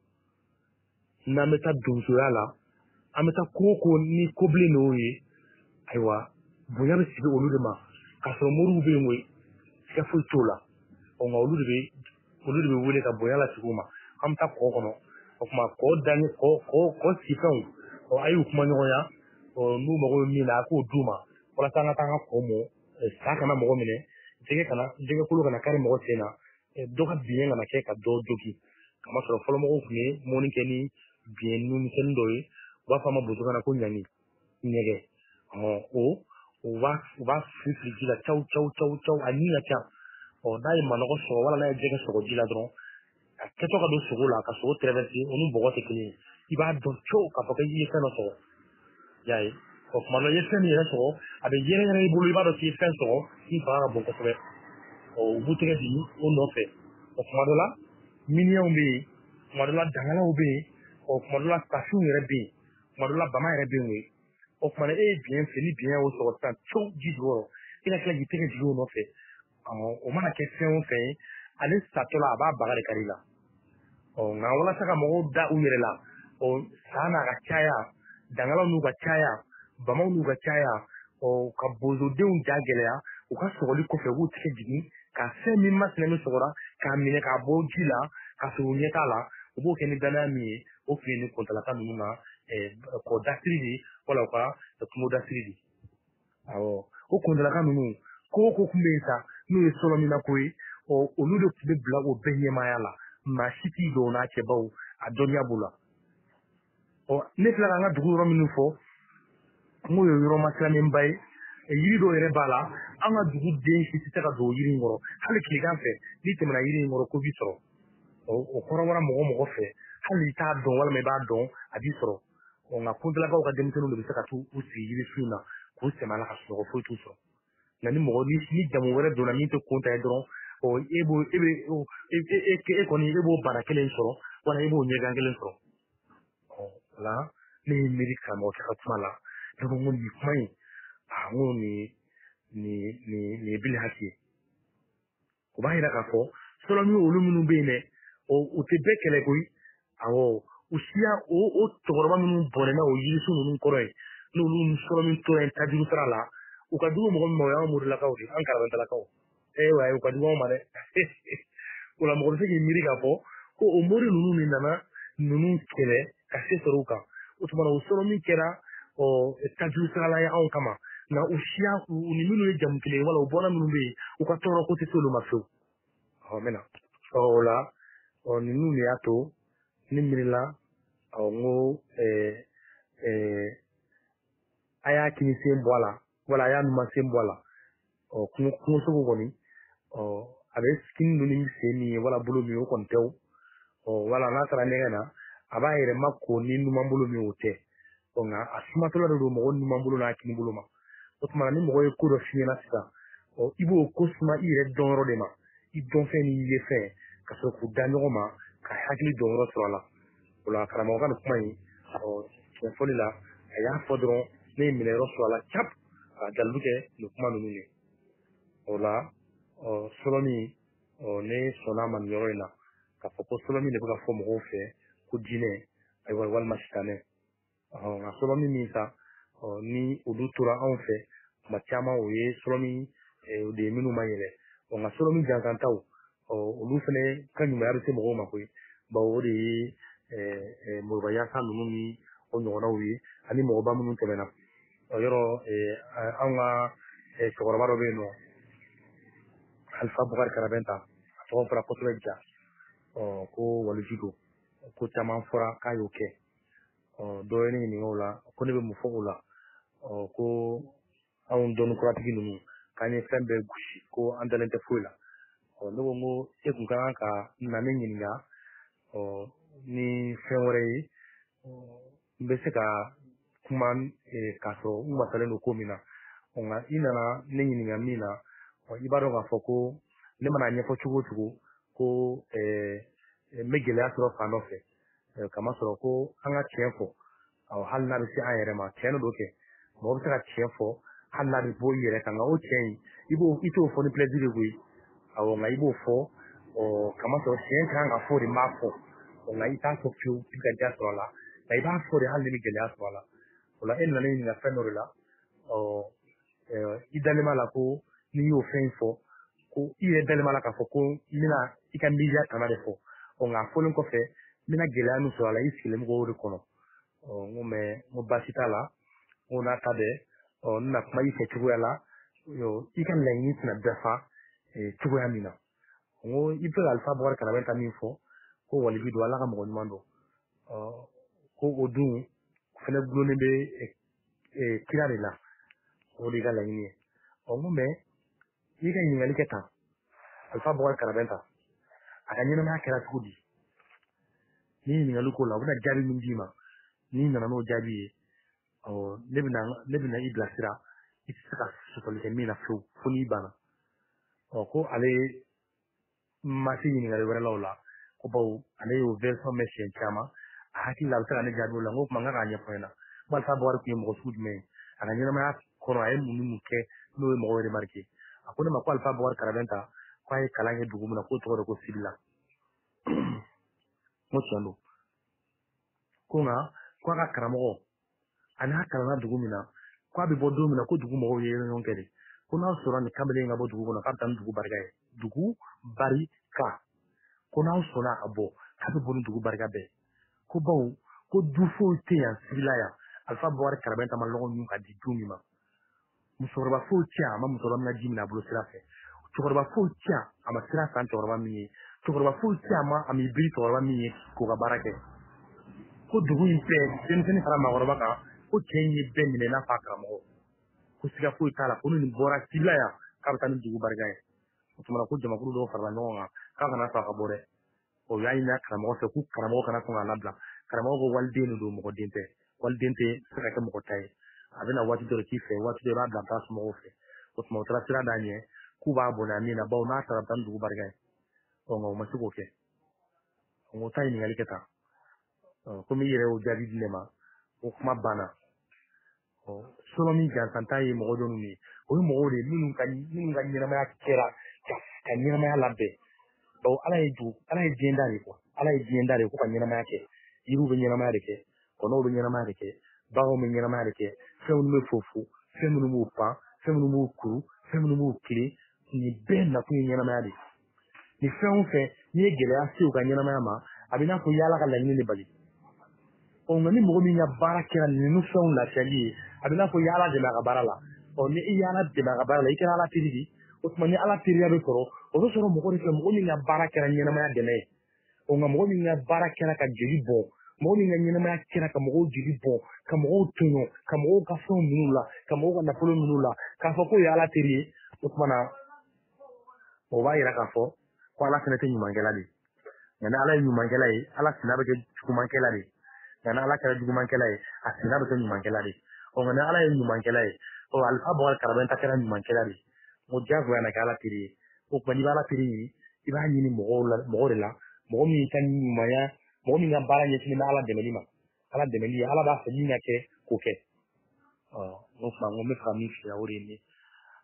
n'an bɛ taa donsoya la an bɛ taa ko o ko ni kobilen n'o ye ayiwa bonya bɛ sigi olu de ma k'a sɔrɔ moriw bɛ yen koyi siga foyi t'o la ɔ nka olu de bɛ olu de bɛ wele ka bonya lasigi u ma an bɛ taa kɔ kɔnɔ o tuma kɔ danni kɔ kɔ kɔ sifɛnw ɔ a y'u kuma ɲɔgɔnya ɔ n'u mago bɛ min na a k'o d'u ma walasa an ka taa an ka kɔ mɔ sa kana mɔgɔ minɛ jɛgɛ kana jɛgɛ kolo kana kari mɔgɔ sen na dɔ ka biɲɛ kana kɛ ka dɔ jogi kamasɔrɔ fɔlɔ mɔgɔw tun ye mɔni kɛ ni biɲɛ numisɛnnin dɔ ye u b'a fɔ a ma bozokan na ko ɲani ɲɛgɛ ɔ o u b'a u b'a fili fili ji la caw caw caw caw a ɲi ka ca ɔ n'a ye manɔgɔ sɔgɔ wala n'a ye jɛgɛ sɔgɔ ji la dɔrɔn a kɛtɔ ka don sogo la ka sogo tɛrɛvɛrɛse o ni bɔgɔ tɛ kelen ye i b'a dɔn cogo k'a fɔ k'i ye fɛn dɔ sɔgɔ y'a ye ɔ tuma dɔ i ye fɛn min yɛrɛ sɔgɔ a bɛ yɛrɛ yɛrɛ i bolo i b'a dɔn k'i ye fɛn sɔgɔ k'i fanga ka bon kosɛbɛ ɔ u b'u tɛgɛ di o nɔfɛ ɔ tuma dɔ la miliyɔnw bɛ yen tuma dɔ la dangalaw bɛ yen ɔ tuma dɔ la tafiw yɛrɛ bɛ yen tuma dɔ la bama yɛrɛ bɛ yen o ye ɔ tuma na e ye biɲɛ fɛ ni biɲɛ y'o sɔgɔ sisan cogo ji jukɔrɔ e ka tila k'i tɛgɛ jigi o nɔfɛ o mana kɛ fɛn o fɛn ye ale satɔ la a b'a baga de kari la ɔ nka walasa ka mɔgɔw da u yɛrɛ la ɔ sa n'a ka caya dangalaw n'u ka caya bamaw n'u ka caya ɔ ka bozodenw ja gɛlɛya u ka sɔgɔli kɔfɛ u b'u tigɛ jigin ka fɛn min masinɛ min sɔgɔra k'a minɛ k'a bɔ ji la ka sɔrɔ u ɲɛ t'a la u b'o kɛ ni danaya min ye o tun ye ni kɔntalaka ninnu ka kɔ dasiri de wala u ka kungo dasiri de awɔ o kɔntalaka ninnu ko o ko tun bɛ yen sa n'o ye sɔlɔminako ye ɔ olu de tun bɛ bila o bɛɛ ɲɛmaaya la maa si t'i dɔn n'a cɛbaw a dɔnniya b'u la ɔ ne filɛ ka an ka dugu yɔrɔ minnu fɔ n k'o ye yɔrɔ masiranenba ye yiri dɔw yɛrɛ b'a la an ka dugu den si tɛ se ka don yiri in kɔrɔ hali tilegan fɛ n'i tɛmɛna yiri in kɔrɔ ko b'i sɔrɔ o kɔrɔbɔra mɔgɔ mɔgɔ fɛ hali i t'a dɔn walima i b'a dɔn a b'i sɔrɔ ɔ nka kuntalakaw ka denmisɛnninw de bɛ se ka t'u sigi yiri sun na k'u sɛmɛ a la ka sunɔgɔ foyi t'u sɔrɔ nka ni mɔgɔ ni jamu wɛrɛ donna min tɛ kunta ye dɔrɔn ɔ e b'o e bɛ e e kɔni e b'o bana kelen sɔrɔ wala e b'o ɲɛgan kelen sɔrɔ ɔ o la ne ye miiri karamɔgɔ kɛ ka kuma la ne ko n ko nin kuma in a n ko nin nin nin nin ye bili haki ye o b'a yira k'a fɔ sɔlɔmi olu minnu bɛ yen dɛ o u tɛ bɛɛ kɛlɛ koyi awɔ u siya o o cɛkɔrɔba minnu bɔnɛna o yirisu ninnu kɔrɔ ye n'olu ni sɔlɔmi tora yen tajuru sira la u ka jugu mɔgɔ min ma o y'an morilakaw de an karabalakaw ee wa u ka jugu anw ma dɛ o la mɔgɔ bɛ se k'i miiri k'a fɔ ko o mori ninnu de nana ninnu kɛlɛ ka se sɔrɔ u kan o tuma na o sɔlɔmi kɛra ɔ tajuru sirala ye anw kama nka u siya u ni minnu ye jamu kelen wala u bɔra minnu bɛ yen u ka tɔɔrɔ ko tɛ se olu ma fiyewu ɔ n bɛ na ɔ o la ɔ ninnu de y'a to ne miirila ɔ n ko ɛɛ ɛɛ a y'a kini sen bɔ a la wala a y'a numan sen bɔ a la ɔ kungo kungosogo kɔni ɔ a bɛ kini donni sen min ye wala bolo min o kɔni tɛ o ɔ wala n'a taara ɲɛgɛn na a b'a yɛrɛ ma ko ni numan bolo min o tɛ ɔ nka a sumatɔla de don mɔgɔ numan bolo n'a kini bolo ma o tuma ni mɔgɔ ye ko dɔ f'i ɲɛna sisan ɔ i b'o ko suma i yɛrɛ dɔnyɔrɔ de ma i dɔn fɛn ni i ye fɛn ka sɔrɔ k'u da ɲɔgɔn ma ka hakili dɔnyɔrɔ sɔrɔ a la o la karamɔgɔ ka nin kuma in ɔ tiɲɛ fɔli la a y'a fɔ dɔrɔn ne ye minɛyɔrɔ sɔrɔ a la cap ka dalilu kɛ nin kuma ninnu ye o la ɔ sɔlɔmi ɔ ne sɔnna a ma nin yɔrɔ in na ka fɔ ko sɔlɔmi de bɛ ka fɔ mɔgɔw fɛ ko diinɛ ayiwa walima sitanɛ nka sɔlɔmi min sa ni olu tora anw fɛ tuma caman o ye sɔlɔmi de ye minnu ma yɛlɛ nka sɔlɔmi jansantaw olu fɛnɛ ka ɲumanya bɛ se mɔgɔw ma koyi bawo o de ye mɔgɔba yaasa ninnu ni o ɲɔgɔnnaw ye ani mɔgɔba minnu tɛmɛna yɔrɔ anw ka cɛkɔrɔba dɔ bɛ yen nɔ Alifa Bukari Karabɛnta a tɔgɔ fɔra kosɛbɛ ja ko waliju don ko caman fɔra k'a y'o kɛ dɔ ye ne ɲininka o la ko ne bɛ mun fɔ o la ko anw dɔnniikuratigi ninnu k'an ye fɛn bɛɛ gosi ko an dalen tɛ foyi la ne ko n ko e kun ka kan ka na ne ɲininka ni fɛn wɛrɛ ye n bɛ se ka kuma k'a sɔrɔ n wasalen don ko min na nka i nana ne ɲininka min na i b'a dɔn k'a fɔ ko ne mana ɲɛfɔ cogo o cogo ko n bɛ gɛlɛya sɔrɔ fan dɔ fɛ kamasɔrɔ ko an ka tiɲɛ fɔ hali n'a bɛ se an yɛrɛ ma tiɲɛ dɔ kɛ mɔgɔ bɛ se ka tiɲɛ fɔ hali n'a bɛ bɔ i yɛrɛ kan nka o tiɲɛ in i b'o i t'o fɔ ni plaisir de koyi awɔ nka i b'o fɔ kamasɔrɔ tiɲɛ kan ka fɔ de n b'a fɔ nka i t'a fɔ fiyewu i ka diya sɔrɔ a la nka i b'a fɔ de hali ni bɛ gɛlɛya sɔrɔ a la o la e nana ne ɲininka fɛn dɔ de la i dalen b'a la ko n'i y'o fɛn fɔ ko i yɛrɛ dalen b'a la k'a fɔ ko n bɛna i ka miiriya tana de fɔ nka a fɔlen kɔfɛ n bɛna gɛlɛya min sɔrɔ a la i sigilen b'o de kɔnɔ n ko mɛ n ko baasi t'a la n ko n'a ta bɛɛ n bɛna kuma i fɛ cogoya la i ka laɲini tɛna dafa cogoya min na n ko i bɛ Alifa Bukari Karabɛnta min fɔ ko walibi don Ala ka mɔgɔ ɲuman don ko o dun fɛnɛ gulonnen bɛ kira de la o de ka laɲini ye n ko mɛ i ka ɲininkali kɛ tan Alifa Bukari Karabɛnta a ka ɲɛnamaya kɛra cogo di ni ɲininkali ko la u bɛna jaabi min d'i ma n'i nana n'o jaabi ye ne bɛna ne bɛna i bilasira i tɛ se ka sɔsɔli kɛ min na fiyewu fo n'i banna ko ale ma se ɲininkali wɛrɛ la o la ko bawo ale y'o version mɛn siɲɛ caman a hakili la a bɛ se ka ne jaabi o la n ko o tuma n ka k'a ɲɛfɔ ɲɛna ko Alifa Bukari tun ye mɔgɔ sugu jumɛn ye a ka ɲɛnamaya kɔnɔ a ye mun ni mun kɛ n'o ye mɔgɔw remarqué a ko ne ma ko Alifa Bukari Karabɛnta k'a ye kalan kɛ dugu min na k'o tɔgɔ de ko Sibila n ko tiɲɛ don ko nka k'a ka karamɔgɔ a n'a kalanna dugu min na k'a bɛ bɔ don min na ko dugu mɔgɔw ye ɲɔgɔn kɛ de ko n'aw sɔnna nin kamalen ka bɔ dugu kɔnɔ k'a bɛ taa ni dugu barika ye dugu barika ko n'aw sɔnna a bɔ k'a bɛ bɔ ni dugu barika bɛɛ ko bawo ko du foyi tɛ yan Sibila yan Alifa Bukari Karabɛnta ma lɔgɔ ɲun ka di du min ma musokɔrɔba foyi tɛ yan a ma musokɔrɔba min ka ji minɛ a bolo sira fɛ cɛkɔrɔba foyi tɛ yan a ma sira san cɛkɔrɔba min ye cɛkɔrɔba foyi tɛ yan a ma a m'i biri cɛkɔrɔba min ye k'o ka baara kɛ ko dugu in bɛɛ denmisɛnnin fara maakɔrɔba kan ko cɛ in ye bɛɛ minɛ n'a fɔ a karamɔgɔ ko siga foyi t'a la ko ni nin bɔra Sibila yan k'a bɛ taa ni dugu barika ye o tuma ko jamakulu dɔw farala ɲɔgɔn kan k'a kana sɔn a ka bɔ dɛ o y'a ɲini karamɔgɔ fɛ ko karamɔgɔ kana sɔn k'a labila karamɔgɔ ko waliden de don mɔgɔ den tɛ waliden tɛ se ka kɛ mɔgɔ ta ye a bɛna waati dɔ de k'i fɛ waati dɔ i b'a bila a taa somɔgɔw fɛ o tuma o taara sira d'a ɲɛ k'u b'a bɔnɛ a min na bawo n'a taara bɛ taa ni dugu barika ye nka o ma se k'o kɛ o ta ɲininkali kɛ tan komi i yɛrɛ y'o jaabi di ne ma o kuma banna sɔlɔmi jansanta ye mɔgɔ dɔ ninnu ye o ye mɔgɔw de ye minnu ka minnu ka ɲɛnamaya kɛra ka ka ɲɛnamaya labɛn bawo ala ye ju ala ye diɲɛ da de kuwa ala ye diɲɛ da de ko ka ɲɛnamaya kɛ yiriw bɛ ɲɛnamaya de kɛ kɔnɔw bɛ ɲɛnamaya de kɛ baganw bɛ ɲɛnamaya de kɛ fɛn minnu bɛ fofo fɛn minnu b'u pan fɛn minnu b'u kuru fɛn minnu b'u kilen nin bɛɛ nakun ye ɲɛnamaya de ni fɛn o fɛn n'i ye gɛlɛya se u ka ɲɛnamaya ma a bɛ n'a fɔ i y'ala ka laɲini de bali ɔ nka ni mɔgɔ min ka baara kɛra ninnu fɛnw lafiyali ye a bɛ n'a fɔ i y'ala dɛmɛ a ka baara la ɔ ni i y'ala dɛmɛ a ka baara la i kɛra ala teri de o tuma ni ala teriya bɛ sɔrɔ o bɛ sɔrɔ mɔgɔ de fɛ mɔgɔ min ka baara kɛra ɲɛnamaya dɛmɛ ye ɔ nka mɔgɔ min ka baara kɛra ka jeli bɔ mɔgɔ min ka ɲɛnamaya kɛra ka mɔgɔw jeli bɔ ka mɔgɔw tɔɲɔ ka mɔgɔw ka fɛnw minɛ u la ka mɔgɔw ka nafolo minɛ u la k'a fɔ ko o ye ala teri ye o tuma na o b'a yira k'a fɔ ko ala fana tɛ ɲumankɛla de nka ni ala ye ɲumankɛla ye ala sinna bɛ kɛ jugumankɛla de nka ni ala kɛra jugumankɛla ye a sinna bɛ kɛ ɲumankɛla de ɔ nka ni ala ye ɲumankɛla ye ɔ Alifa Bukari Karabɛnta kɛra ɲumankɛla de o diyagoya na kɛ ala teri ye o tuma n'i bɛ ala teri ɲini i b'a ɲini mɔgɔw la mɔgɔ de la mɔgɔ min ka ɲumanya mɔgɔ min ka baara ɲɛsinnen bɛ ala dɛmɛli ma ala dɛmɛli ye ala b'a fɛ min ka kɛ k'o kɛ ɔ o tuma n ko n bɛ fɛ ka min f'i ye o de ye nin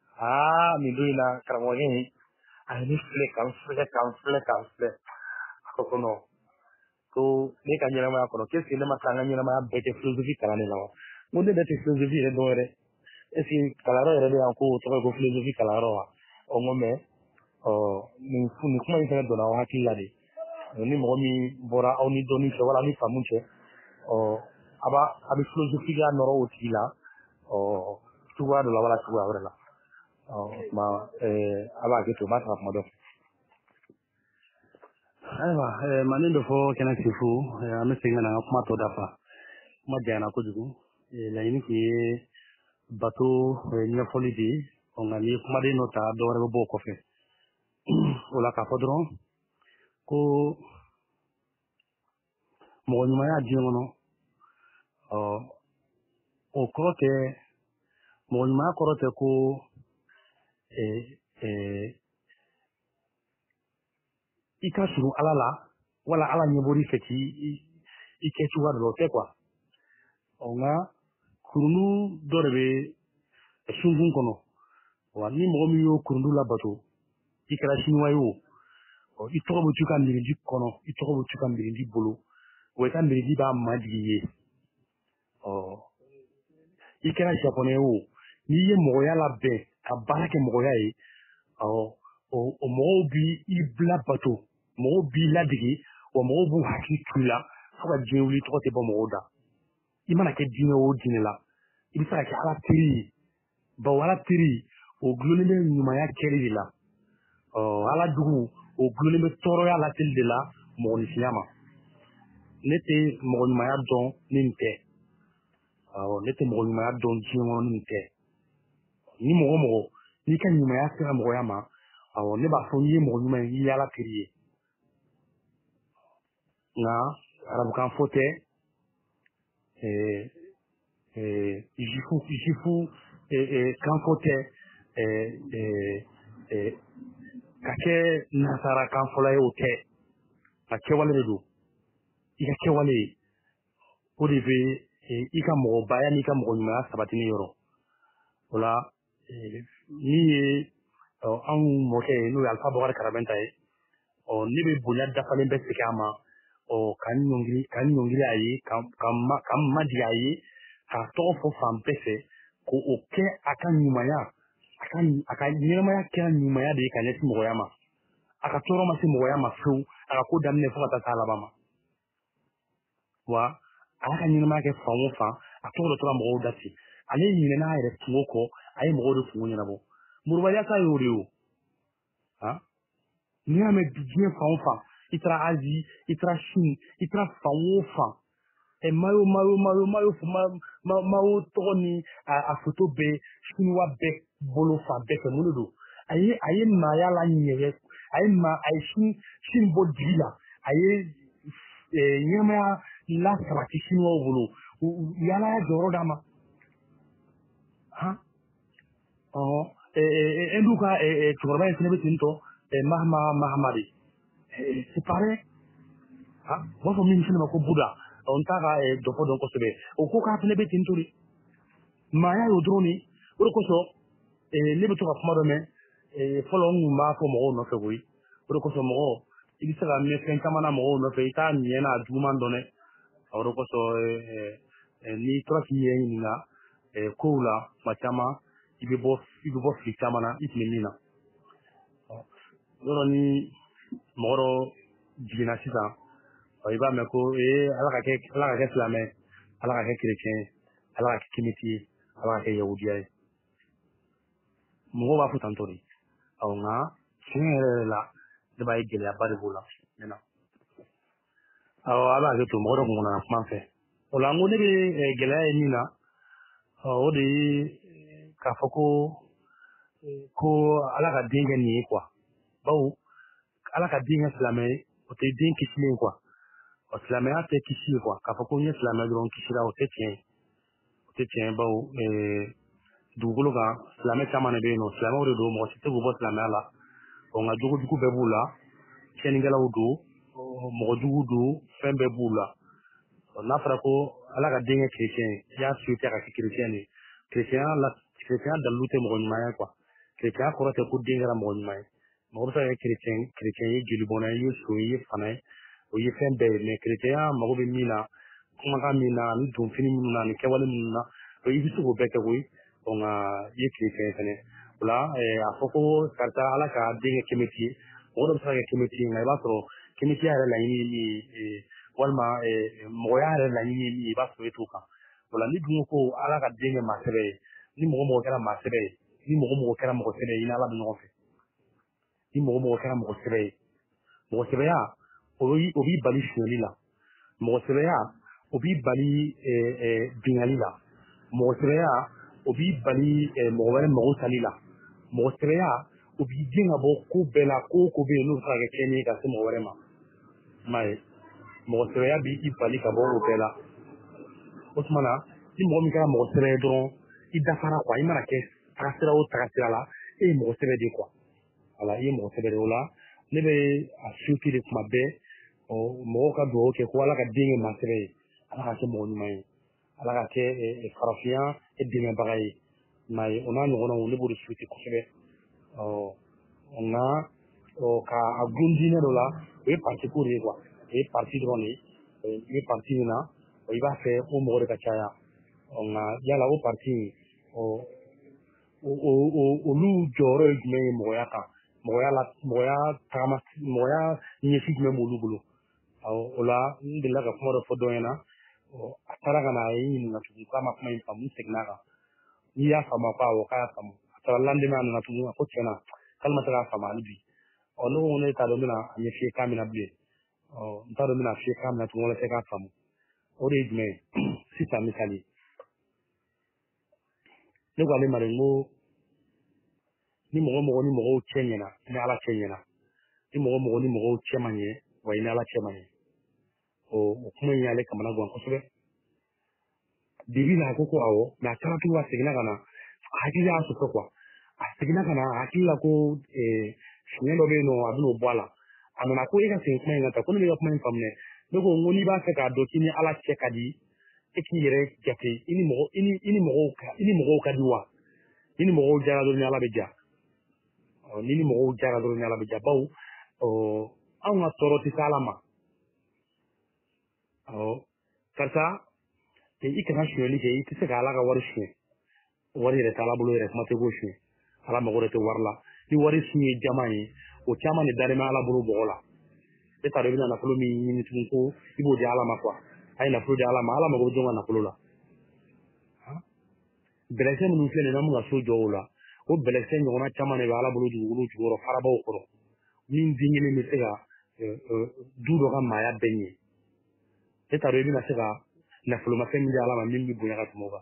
aa nin don in na karamɔgɔkɛ in a ye ne filɛ ka n filɛ ka n filɛ ka n filɛ kono ko ne ka nyama kono qu'est-ce que ne ma kanga nyama bete philosophie kala ne lawa mo ne bete philosophie re dore est-ce que kala ro re de ko to ko philosophie kala ro wa o ngome o ni fu ni kuma ni dona wa hakilla de ni mo mi bora au ni doni se wala ni famunche o aba abi philosophie ga noro otila o tuwa do la wala tuwa wala la o ma eh aba ke to ma ta mo do aywa eh manendo fo kana sifu ame singa na kuma to dafa ma jana ko jugu eh la ini ki bato nya foli di on ngani kuma de nota do re bo ko fe wala ka fodron ko mo nyuma ya di ngono o o kote mo nyuma kote ko eh eh ika suru alala wala ala nyebori feti ike tuwa do te kwa onga kurunu dorebe sungun kono wa ni mo mi yo kurunu la bato ikara shinwa yo o itoro bo tuka mbiri kono itoro bo tuka mbiri bolo we kan mbiri ba madiye o ikara japonais o ni ye mo ya la be ka barake mo ya yi o o mo bi ibla bato mo bi la digi o mo bu haki tula fa jewli to te bo mo da imana ke dine o dine la ibisa ke ala tiri ba wala tiri o glone me nyuma ya keri la o ala dugu o glone me toro ya la til de la mo ni siyama nete mo nyuma ya don ninte o nete mo nyuma ya don jimo ninte ni mo mo ni kan nyuma ya sira mo ya ma o ne ba fo yi mo nyuma yi ala tiri na arabu kan fote eh eh jifu jifu eh eh kan fote eh eh eh kake nasara kan fola yo te ake wale do ika ke wale o de be ika mo baya ni ka mo nyuma sabatini yoro wala ni an mo ke no alfa bokar karabenta e o ni be bunya dafalen be sikama o kan nyongiri kan nyongiri ayi kam kam kam madi ayi ka to fo fampese ko o ke akan nyumaya akan akan nyuma ya ke nyumaya de kan yesi moyama aka toro ma si moyama fu aka ko damne fo ta sala bama wa aka nyuma ke famu fa atoro to mo dati ale nyine na ire tuoko ayi mo do fu nyina bo murwa ya ka yoriyo ha ni ame bijie famu fa itra azi itra shin itra fawofa e mayo mayo mayo mayo ma ma mayo toni a photo be shinwa be bolo fa be ke munudo ayi ayi maya la nyere ayi ma ayi shin shin bo dila ayi e nyama la traki shinwa bolo yala joro dama ha oh e e enduka e e turba en sene betinto e mahma mahmadi c'est pareil ha mo so min sene ko buda on taga e dopo don ko sebe o ko ka tene be tinturi maya yo droni o ko so e le beto ka fumado me e folo nguma ko mo no fe wi o ko so mo igi sala me fen kamana mo no fe ita nyena duma ndone o ko so e ni traki yen na e ko la machama ibe bo ibe bo fi kamana itmenina o ni moro jina sisa o iba me ko e ala ka ke ala ka ke islamé ala ka ke chrétien ala ka ke kimiti ala ka ke yahudiya mo ba fu tantori o nga chere la de ba igele abari bula nena o ala ke to moro mo na manfe o la ngone be gele ni na o de ka foko ko ala ka dinga ni kwa bawo ala ka dinga islamé o te din kisile kwa o islamé a te kisile kwa ka foko ni islamé dron kisira o te tien o te tien bawo eh dugulu ga islamé kama ne be no islamé o do mo te go bo islamé ala o nga dugu dugu be bula keningala o do mo dugu do fembe bula o na fara ko ala ka dinga chrétien ya suite ka chrétien ni chrétien la chrétien dalute mo ni maya kwa chrétien ko te ko dinga mo ni maya mo sa chrétien chrétien yi jili bona yi so yi fana o ye fɛn bɛɛ ye mais chrétien mago bɛ min na kumakan min na ni donfini minnu na ni kɛwale minnu na i bɛ se k'o bɛɛ kɛ koyi nka i ye chrétien fɛnɛ o la a fɔ ko karisa ala ka denkɛ kɛmɛti ye mɔgɔ dɔ bɛ se ka kɛ kɛmɛti ye nka i b'a sɔrɔ kɛmɛtiya yɛrɛ laɲini ye min ye walima mɔgɔya yɛrɛ laɲini ye min ye i b'a sɔrɔ e t'o kan o la ni dun ko ala ka denkɛ maa sɛbɛ ye ni mɔgɔ mɔgɔ kɛra maa sɛbɛ ye ni mɔgɔ mɔgɔ kɛra mɔgɔ sɛbɛ ye i ni ala bɛ ɲɔgɔn fɛ ni mɔgɔ mɔgɔ kɛra mɔgɔ sɛbɛ ye mɔgɔ sɛbɛya o b'i bali sonyali la mɔgɔ sɛbɛya o b'i bali bingali la mɔgɔ sɛbɛya o b'i bali mɔgɔ wɛrɛ mago tali la mɔgɔ sɛbɛya o b'i gɛn ka bɔ ko bɛɛ la ko ko bɛ yen n'o bɛ se ka kɛ tiɲɛni ye ka se mɔgɔ wɛrɛ ma i m'a ye mɔgɔ sɛbɛya b'i bali ka bɔ o bɛɛ la o tuma na ni mɔgɔ min kɛra mɔgɔ sɛbɛ ye dɔrɔn i dafara quoi i mana kɛ tagasira o tagasira la e ye mɔgɔ sɛbɛ de quoi voilà i ye mɔgɔ sɛbɛ de o la ne bɛ a suki de kuma bɛɛ mɔgɔw ka dugawu kɛ ko ala ka den kɛ maa sɛbɛ ye ala ka kɛ mɔgɔ ɲuman ye ala ka kɛ farafinya dɛmɛbaga ye m'a ye o n'a ɲɔgɔnnaw ne b'o de suki kosɛbɛ nka ka a gun diinɛ dɔ la o ye parti ko de ye quoi o ye parti dɔrɔn de ye i bɛ parti min na i b'a fɛ o mɔgɔ de ka caya nka yala o parti olu jɔyɔrɔ ye jumɛn ye mɔgɔya kan mɔgɔya la mɔgɔya tagama mɔgɔya ɲɛsi jumɛn b'olu bolo o la n delila ka kuma dɔ fɔ dɔ ɲɛna a taara ka na a ye ɲininka tugun k'a ma kuma in faamu n seginna kan n'i y'a faamu ko awɔ k'a y'a faamu a taara landema a nana tugun a ko tiɲɛna k'ale ma se k'a faamu hali bi ne ko ne t'a dɔn n bɛna a ɲɛf'i ye k'a mina bilen n t'a dɔn n bɛna f'i ye k'a mina tugun walasa k'a faamu o de ye jumɛn ye sisan misali ne ko ale ma de n ko ni mɔgɔ mɔgɔ ni mɔgɔw cɛ ɲɛna ni ala cɛ ɲɛna ni mɔgɔ mɔgɔ ni mɔgɔw cɛ man ɲɛ wa i ni ala cɛ man ɲɛ o kuma in y'ale kamana gan kosɛbɛ bibi la a ko ko awɔ mɛ a taara tugun a seginna ka na a hakili y'a sɔsɔ kuwa a seginna ka na a hakili la ko fiɲɛ dɔ bɛ yen nɔ a bɛn'o bɔ a la a nana ko e ka segin kuma in kan ta ko ne bɛ ka kuma in faamu dɛ ne ko n ko n'i b'a fɛ k'a dɔn k'i ni ala cɛ ka di e k'i yɛrɛ jate i ni mɔgɔ i ni i ni mɔgɔw ka i ni mɔgɔw ka di wa i ni mɔgɔw jara dɔrɔn ni ala bɛ ja ni ni mɔgɔw jara dɔrɔn ni ala bɛ ja baw anw ka tɔɔrɔ tɛ se ala ma karisa i kana sonyɛli kɛ i tɛ se ka ala ka wari suɲɛ wari yɛrɛ tɛ ala bolo yɛrɛ kuma tɛ k'o suɲɛ ala mago yɛrɛ tɛ wari la ni wari sun ye jama ye o caman de dalen bɛ ala bolo bɔgɔ la e t'a dɔn i bɛna nafolo min ɲini tugun ko i b'o di ala ma quoi a ye nafolo di ala ma ala mago bɛ jɔn ka nafolo la bɛlɛkisɛ minnu filɛ nin ye n'an bɛ ka so jɔ o la o bɛlɛkisɛ ɲɔgɔnna caman de bɛ ala bolo dugukolo jukɔrɔ farabaw kɔrɔ min den kelen bɛ se ka du dɔ ka maaya bɛɛ ɲɛ e t'a dɔn i bɛna se ka nafolomafɛn min di ala ma min bɛ bonya ka tɛmɛ o kan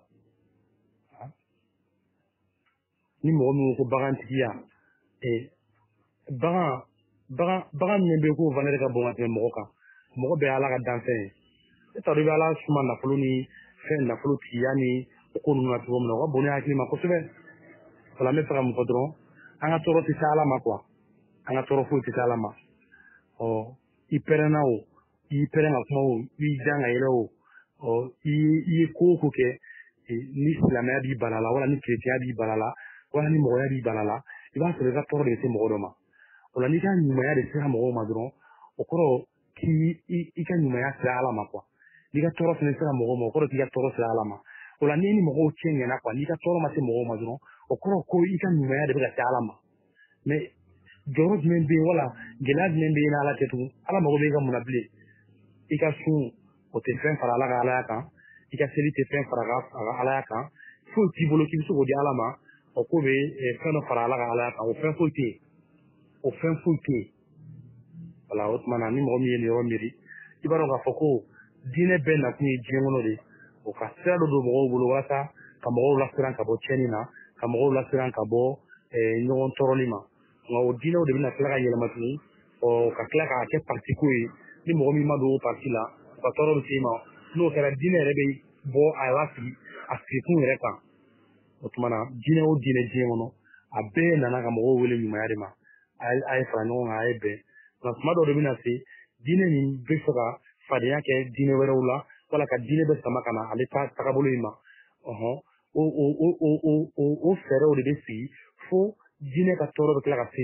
ni mɔgɔ min ko bagantigiya bagan bagan bagan min bɛ yen ko valeur ka bon ka tɛmɛ mɔgɔ kan mɔgɔ bɛɛ ye ala ka danfɛn ye e t'a dɔn i bɛ ala suma nafolo ni fɛn nafolo tigiya ni o ko ninnu na cogo min na o ka bon ne hakili ma kosɛbɛ o la n bɛ fɛ ka mun fɔ dɔrɔn an ka tɔɔrɔ tɛ se ala ma quoi an ka tɔɔrɔ foyi tɛ se ala ma ɔ i pɛrɛnna o i y'i pɛrɛn ka kuma o i y'i jan ka yɛlɛ o ɔ i ye ko o ko kɛ ni silamɛya b'i bala la wala ni kerecɛnya b'i bala la wala ni mɔgɔya b'i bala la i b'a sɔrɔ i ka tɔɔrɔ de bɛ se mɔgɔ dɔ ma o la n'i ka ɲumanya de sera mɔgɔw ma dɔrɔn o kɔrɔ k'i ka ɲumanya sera ala ma quoi n'i ka tɔɔrɔ fana sera mɔgɔw ma o kɔrɔ k'i ka tɔɔrɔ sera ala ma o la n'i ni mɔgɔw cɛ ɲɛna quoi n'i ka tɔɔrɔ ma se mɔgɔw ma dɔrɔn o kɔrɔ ko i ka ɲumanya de bɛ ka se ala ma mais jɔyɔrɔ jumɛn bɛ yen wala gɛlɛya jumɛn bɛ yen n'ala tɛ tugun ala mago bɛ i ka mun na bilen i ka sun o tɛ fɛn fara ala ka alaya kan i ka seli tɛ fɛn fara a ka alaya kan foyi t'i bolo k'i bɛ se k'o di ala ma o ko bɛ fɛn dɔ fara ala ka alaya kan o fɛn foyi tɛ yen o fɛn foyi tɛ yen wala o tuma na ni mɔgɔ min ye nin yɔrɔ miiri i b'a dɔn k'a fɔ ko diinɛ bɛɛ nakun ye diɲɛ kɔnɔ de o ka sira dɔ don mɔgɔw bolo walasa ka mɔgɔw lasiran ka bɔ tiɲɛni na ka mɔgɔw lasiran ka bɔ ɲɔgɔn tɔɔrɔli ma nka o diinɛw de bɛna tila ka yɛlɛma tuguni ɔ ka tila k'a kɛ parti ko ye ni mɔgɔ min ma don o parti la o ka tɔɔrɔ bɛ se i ma n'o kɛra diinɛ yɛrɛ bɛ bɔ a b'a sigi a sigikun yɛrɛ kan o tuma na diinɛ o diinɛ diɲɛ kɔnɔ a bɛɛ nana ka mɔgɔw wele ɲumanya de ma a ye fara ɲɔgɔn kan a ye bɛn nka tuma dɔw de bɛna se diinɛ nin bɛ fɛ ka fadenya kɛ diinɛ wɛrɛw la wala ka diinɛ bɛ sama ka na ale ta tagabolo in ma ɔhɔn o o o o o o fɛɛrɛw de bɛ sigi fo diinɛ ka tɔɔrɔ bɛ tila ka se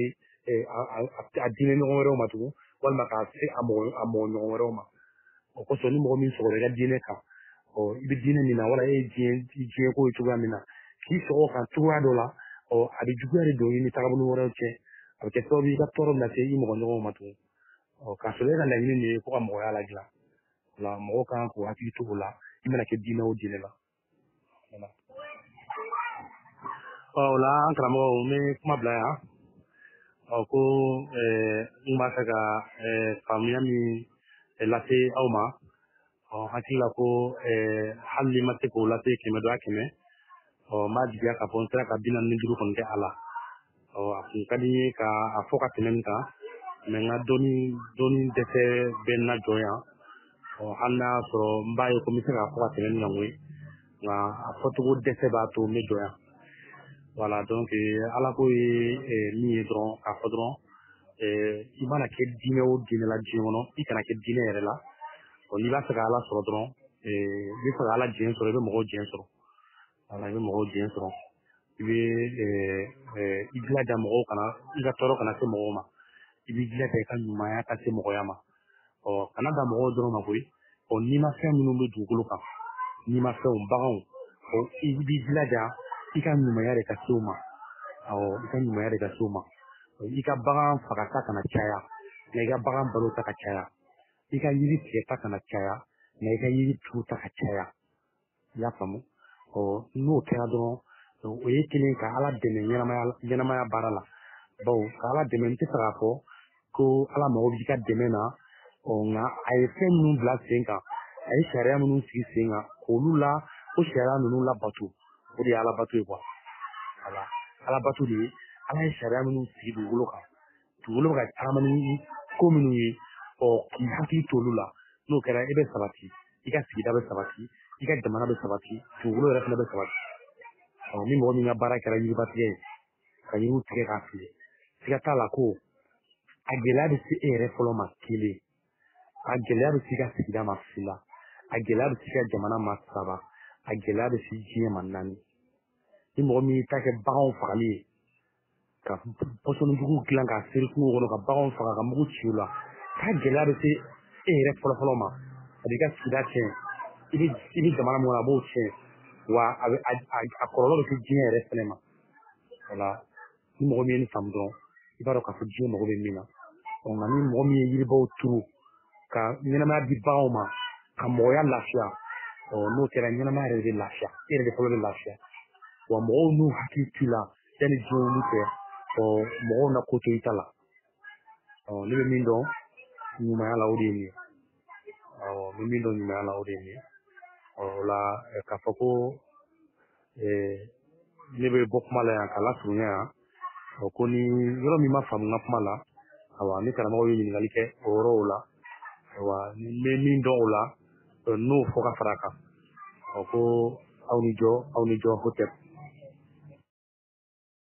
a diinɛ ɲɔgɔn wɛrɛw ma tugun walima k'a se a mɔgɔ a mɔgɔ ɲɔgɔn wɛrɛw ma o kosɔn ni mɔgɔ min sɔgɔra i ka diinɛ kan ɔ i bɛ diinɛ min na wala e ye diɲɛ diɲɛ ko ye cogoya min na k'i sɔgɔ kan cogoya dɔ la ɔ a bɛ juguya de don i ni taabolo wɛrɛw cɛ a bɛ kɛ sababu ye i ka tɔɔrɔ lase i mɔgɔ ɲɔgɔnw ma tugun ɔ k'a sɔrɔ e ka laɲini de ye ko ka mɔgɔya ladilan o la mɔgɔw kan k'u hakili to o la i mana kɛ diinɛ o diinɛ la ɔ o la an karamɔgɔ n bɛ kuma bila yan ɔ ko n b'a fɛ ka faamuya min lase aw ma ɔ hakili la ko hali ni ma se k'o lase kɛmɛ dɔ a kɛmɛ ɔ n b'a jigiya k'a fɔ n sera ka bi naani ni duuru kɔni kɛ a la ɔ a kun ka di n ye ka a fɔ ka tɛmɛ nin kan mɛ n ka dɔɔni dɔɔni dɛsɛ bɛ n na jɔ yan ɔ hali n'a y'a sɔrɔ n b'a ye ko n bɛ se k'a fɔ ka tɛmɛ nin kan koyi nka a fɔcogo dɛsɛ b'a to n bɛ jɔ yan voilà donc ala ko ye min ye dɔrɔn k'a fɔ dɔrɔn i mana kɛ diinɛ o diinɛ la diɲɛ kɔnɔ i kana kɛ diinɛ yɛrɛ la n'i b'a fɛ ka ala sɔrɔ dɔrɔn i bɛ fɛ ka ala diɲɛ sɔrɔ i bɛ mɔgɔw diɲɛ sɔrɔ voilà i bɛ mɔgɔw diɲɛ sɔrɔ i bɛ i jilaja mɔgɔw kana i ka tɔɔrɔ kana se mɔgɔw ma i b'i jilaja i ka ɲumanya ka se mɔgɔya ma ɔ kana da mɔgɔw dɔrɔn ma koyi ɔ n'i ma fɛn minnu bɛ dugukolo kan n'i ma fɛnw baganw ɔ i b'i jilaja i ka ɲumanya de ka se u ma awɔ i ka ɲumanya de ka se u ma i ka bagan fagata kana caya nka i ka bagan balota ka caya i ka yiri tigɛta kana caya nka i ka yiri turuta ka caya i y'a faamu ɔ n'o kɛra dɔrɔn o ye kelen ka ala dɛmɛ ɲɛnamaya ɲɛnamaya baara la bawo ka ala dɛmɛ n tɛ fɛ k'a fɔ ko ala mago b'i ka dɛmɛ na ɔ nka a ye fɛn minnu bila sen kan a ye sariya minnu sigi sen kan k'olu la ko sariya ninnu labato o de ye alabato ye kuwa wala alabato de ye ala ye sariya minnu sigi dugukolo kan dugukolo bɛ ka taama ni ko minnu ye ɔ k'i hakili to olu la n'o kɛra e bɛ sabati i ka sigida bɛ sabati i ka jamana bɛ sabati dugukolo yɛrɛ fana bɛ sabati ɔ ni mɔgɔ min ka baara kɛra yiribatigɛ ye ka yiriw tigɛ k'a fili siga t'a la ko a gɛlɛya bɛ se e yɛrɛ fɔlɔ ma kelen a gɛlɛya bɛ se i ka sigida ma fila a gɛlɛya bɛ se i ka jamana ma saba a gɛlɛya bɛ se diɲɛ ma naani ni mɔgɔ min ta kɛ baganw fagali ye ka pɔsɔnijugu dilan k'a seri kungo kɔnɔ ka baganw faga ka mugu ci u la k'a gɛlɛya bɛ se e yɛrɛ fɔlɔfɔlɔ ma a b'i ka sigida tiɲɛ i bɛ i bɛ jamana min kɔnɔ a b'o tiɲɛ wa a bɛ a kɔlɔlɔ bɛ se diɲɛ yɛrɛ fɛnɛ ma o la ni mɔgɔ min ye nin faamu dɔrɔn i b'a dɔn k'a fɔ diɲɛ mago bɛ min na nka ni mɔgɔ min ye yiribaw turu ka ɲɛnamaya di baganw ma ka mɔgɔya lafiya ɔ n'o kɛra ɲɛnamaya yɛrɛ bɛ lafiya e yɛrɛ de fɔlɔ bɛ lafiya wa mɔgɔw n'u hakili t'u la yanni diɲɛ wuli fɛ ɔ mɔgɔw na ko to i ta la ɔ ne bɛ min dɔn ɲumanya la o de ye nin ye awɔ n bɛ min dɔn ɲumanya la o de ye nin ye ɔ o la k'a fɔ ko ne bɛ bɔ kuma la yan k'a lasurunya yan ɔ ko ni yɔrɔ min ma faamu n ka kuma la awa ni karamɔgɔ ye ɲininkali kɛ o yɔrɔw la awa n bɛ min dɔn o la n'o fɔ ka fara a kan ɔ ko aw ni jɔ aw ni jɔ hotɛli